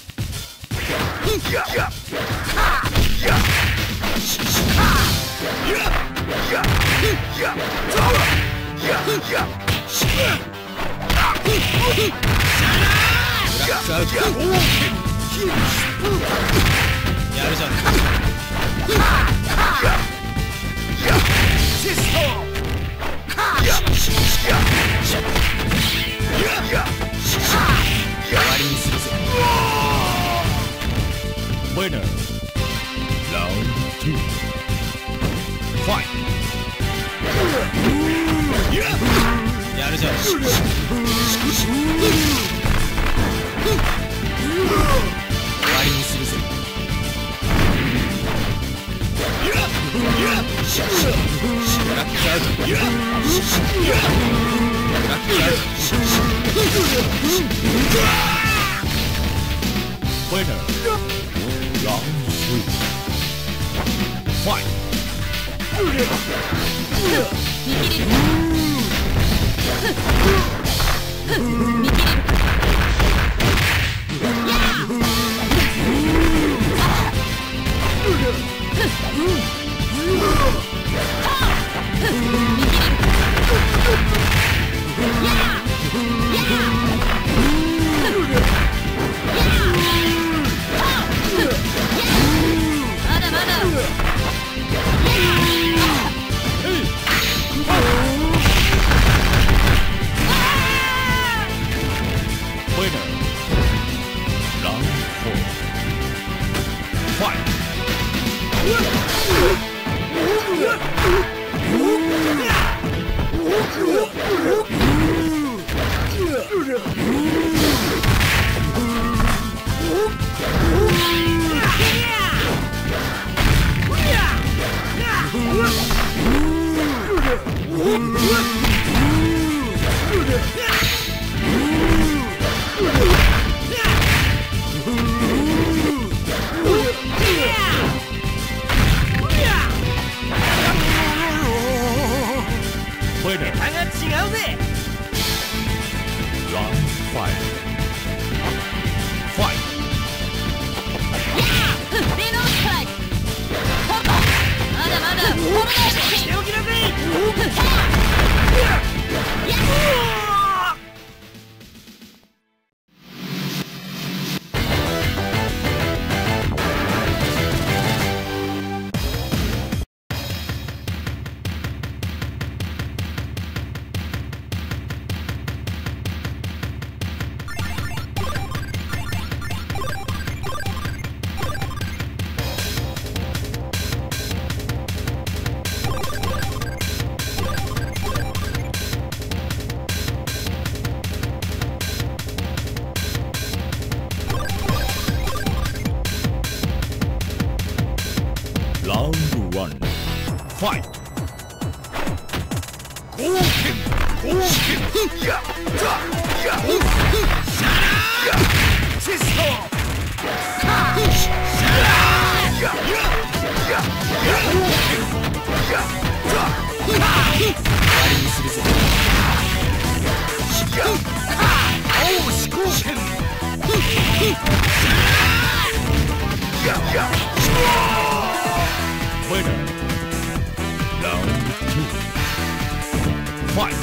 やるじゃね終わりにするぜ。 Winner. Round two. Fight. やるじゃねわりにするぜ。ブラックアウト。ブラックアウト。 Winner. Round three. Fight. 見切れる。見切れる。まだまだ。 Winner. Round four. Fight. 差が違うぜ。 Round five. Fight. レノンストライク。まだまだ。 しておきなさい。 Round one. Fight. 貢献貢献やったややチストかややややった終わりにするぜ。 や青志貢献やや Winner. Round two. Fight.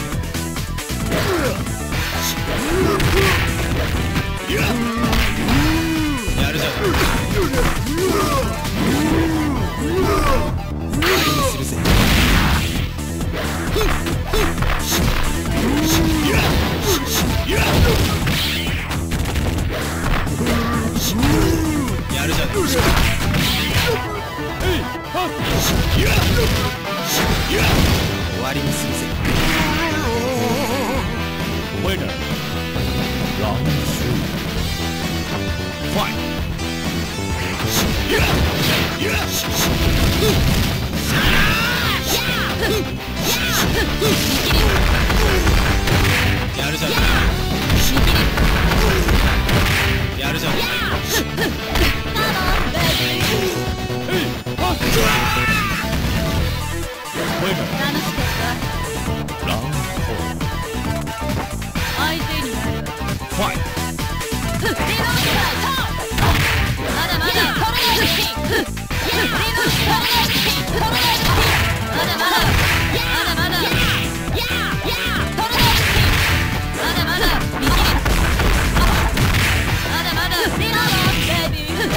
やるじゃん。終わりにするぜ。やるじゃん。終わりにするぜ。 Winner. Round three. Fight. やるじゃん。やるじゃん。 Winner. 楽しかった。 Round four. 相手になる。 Fight. レノンストライク。まだまだ。レノンストライク。まだまだ。まだまだ。まだまだ。見切れる。まだまだ。レノンベイビー。レノン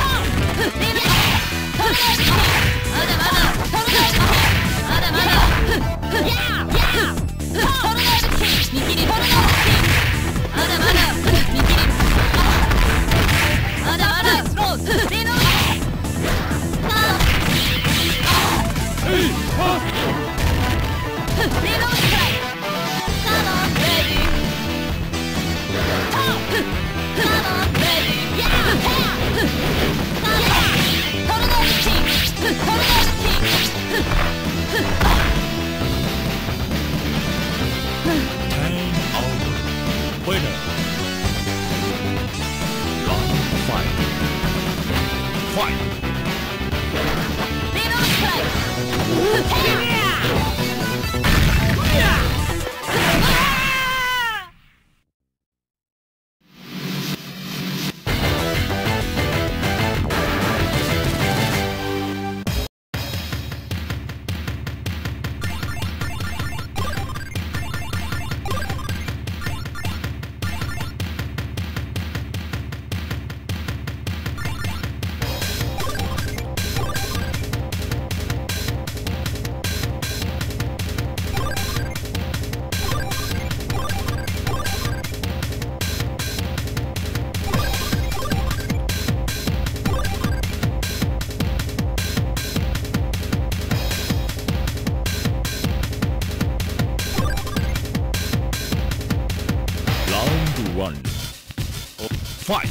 まだまだ。まだまだ。見切れる。まだまだ。見切れる。まだまだ。スロー。レノン。ま Winner. Round five. Fight. リードストライク。 One. Fight.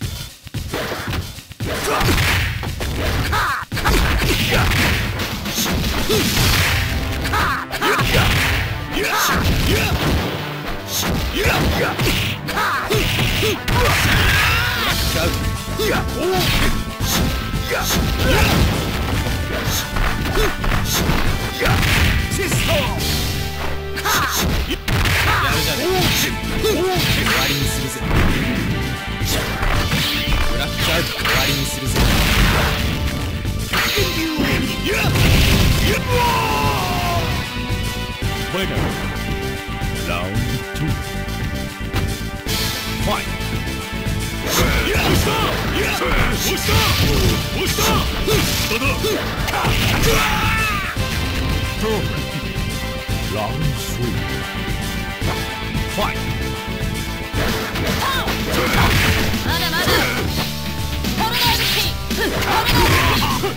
Winner. Round two. Fight. Round three. Fight. まだまだ。トルネードキー。トルネード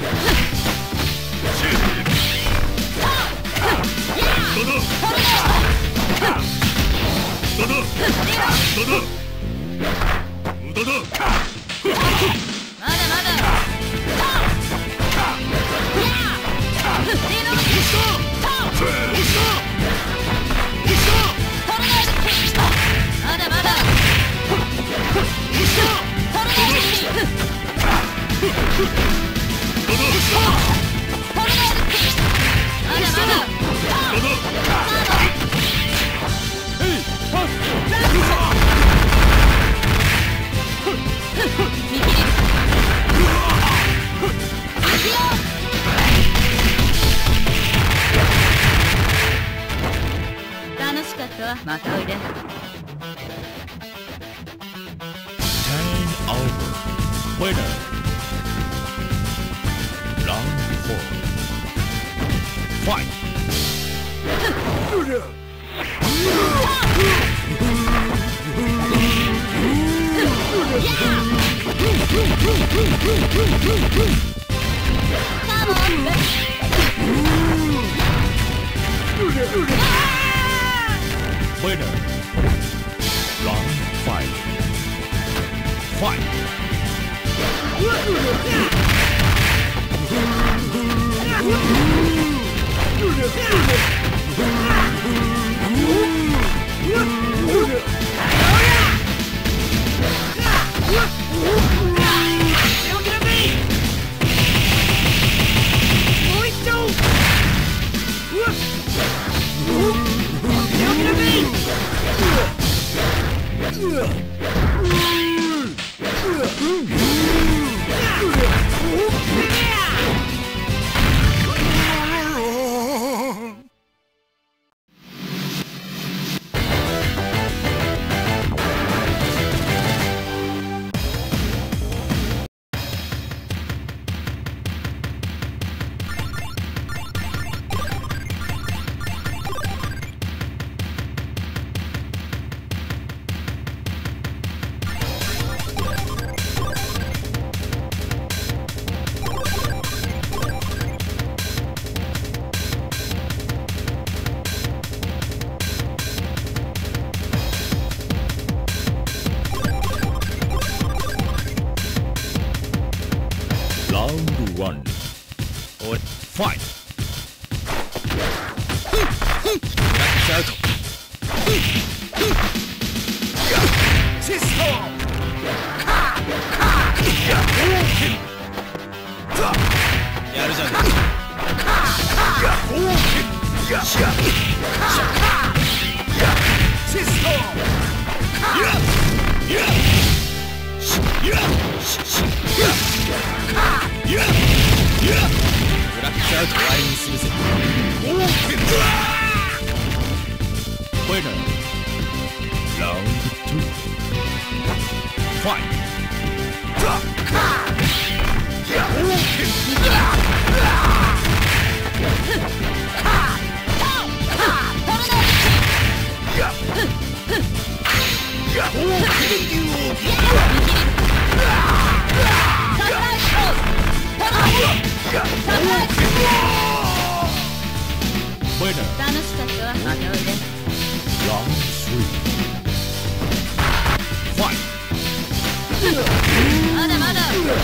まだまだ。まだまだ。楽しかったわ。またおいで。 Time over. Winner. Round four. Fight. Winner. Round five. Fight. Round one. Or fight. Out. チストやるじゃねチストブラックアウト終わりにするぜ。 Winner. Round two. Fight. 楽しかったわ、またおいで。 Round three. Fight. まだまだ。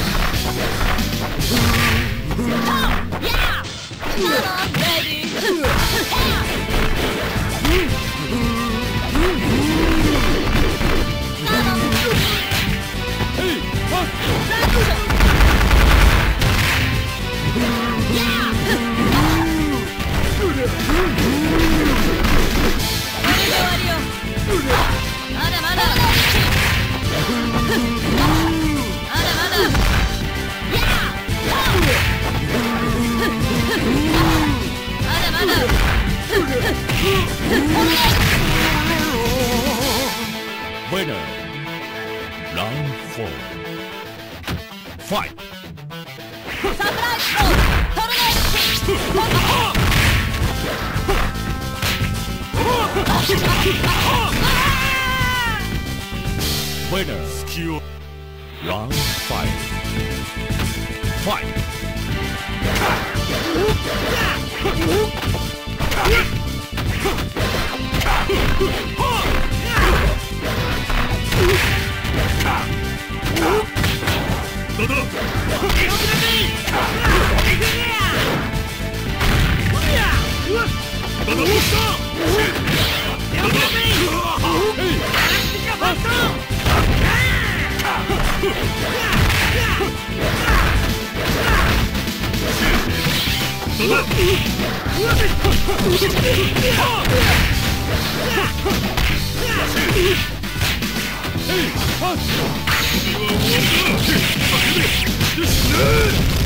Winner. Round four. Fight. サプライズトルネー Winner. Round five. Fight. よし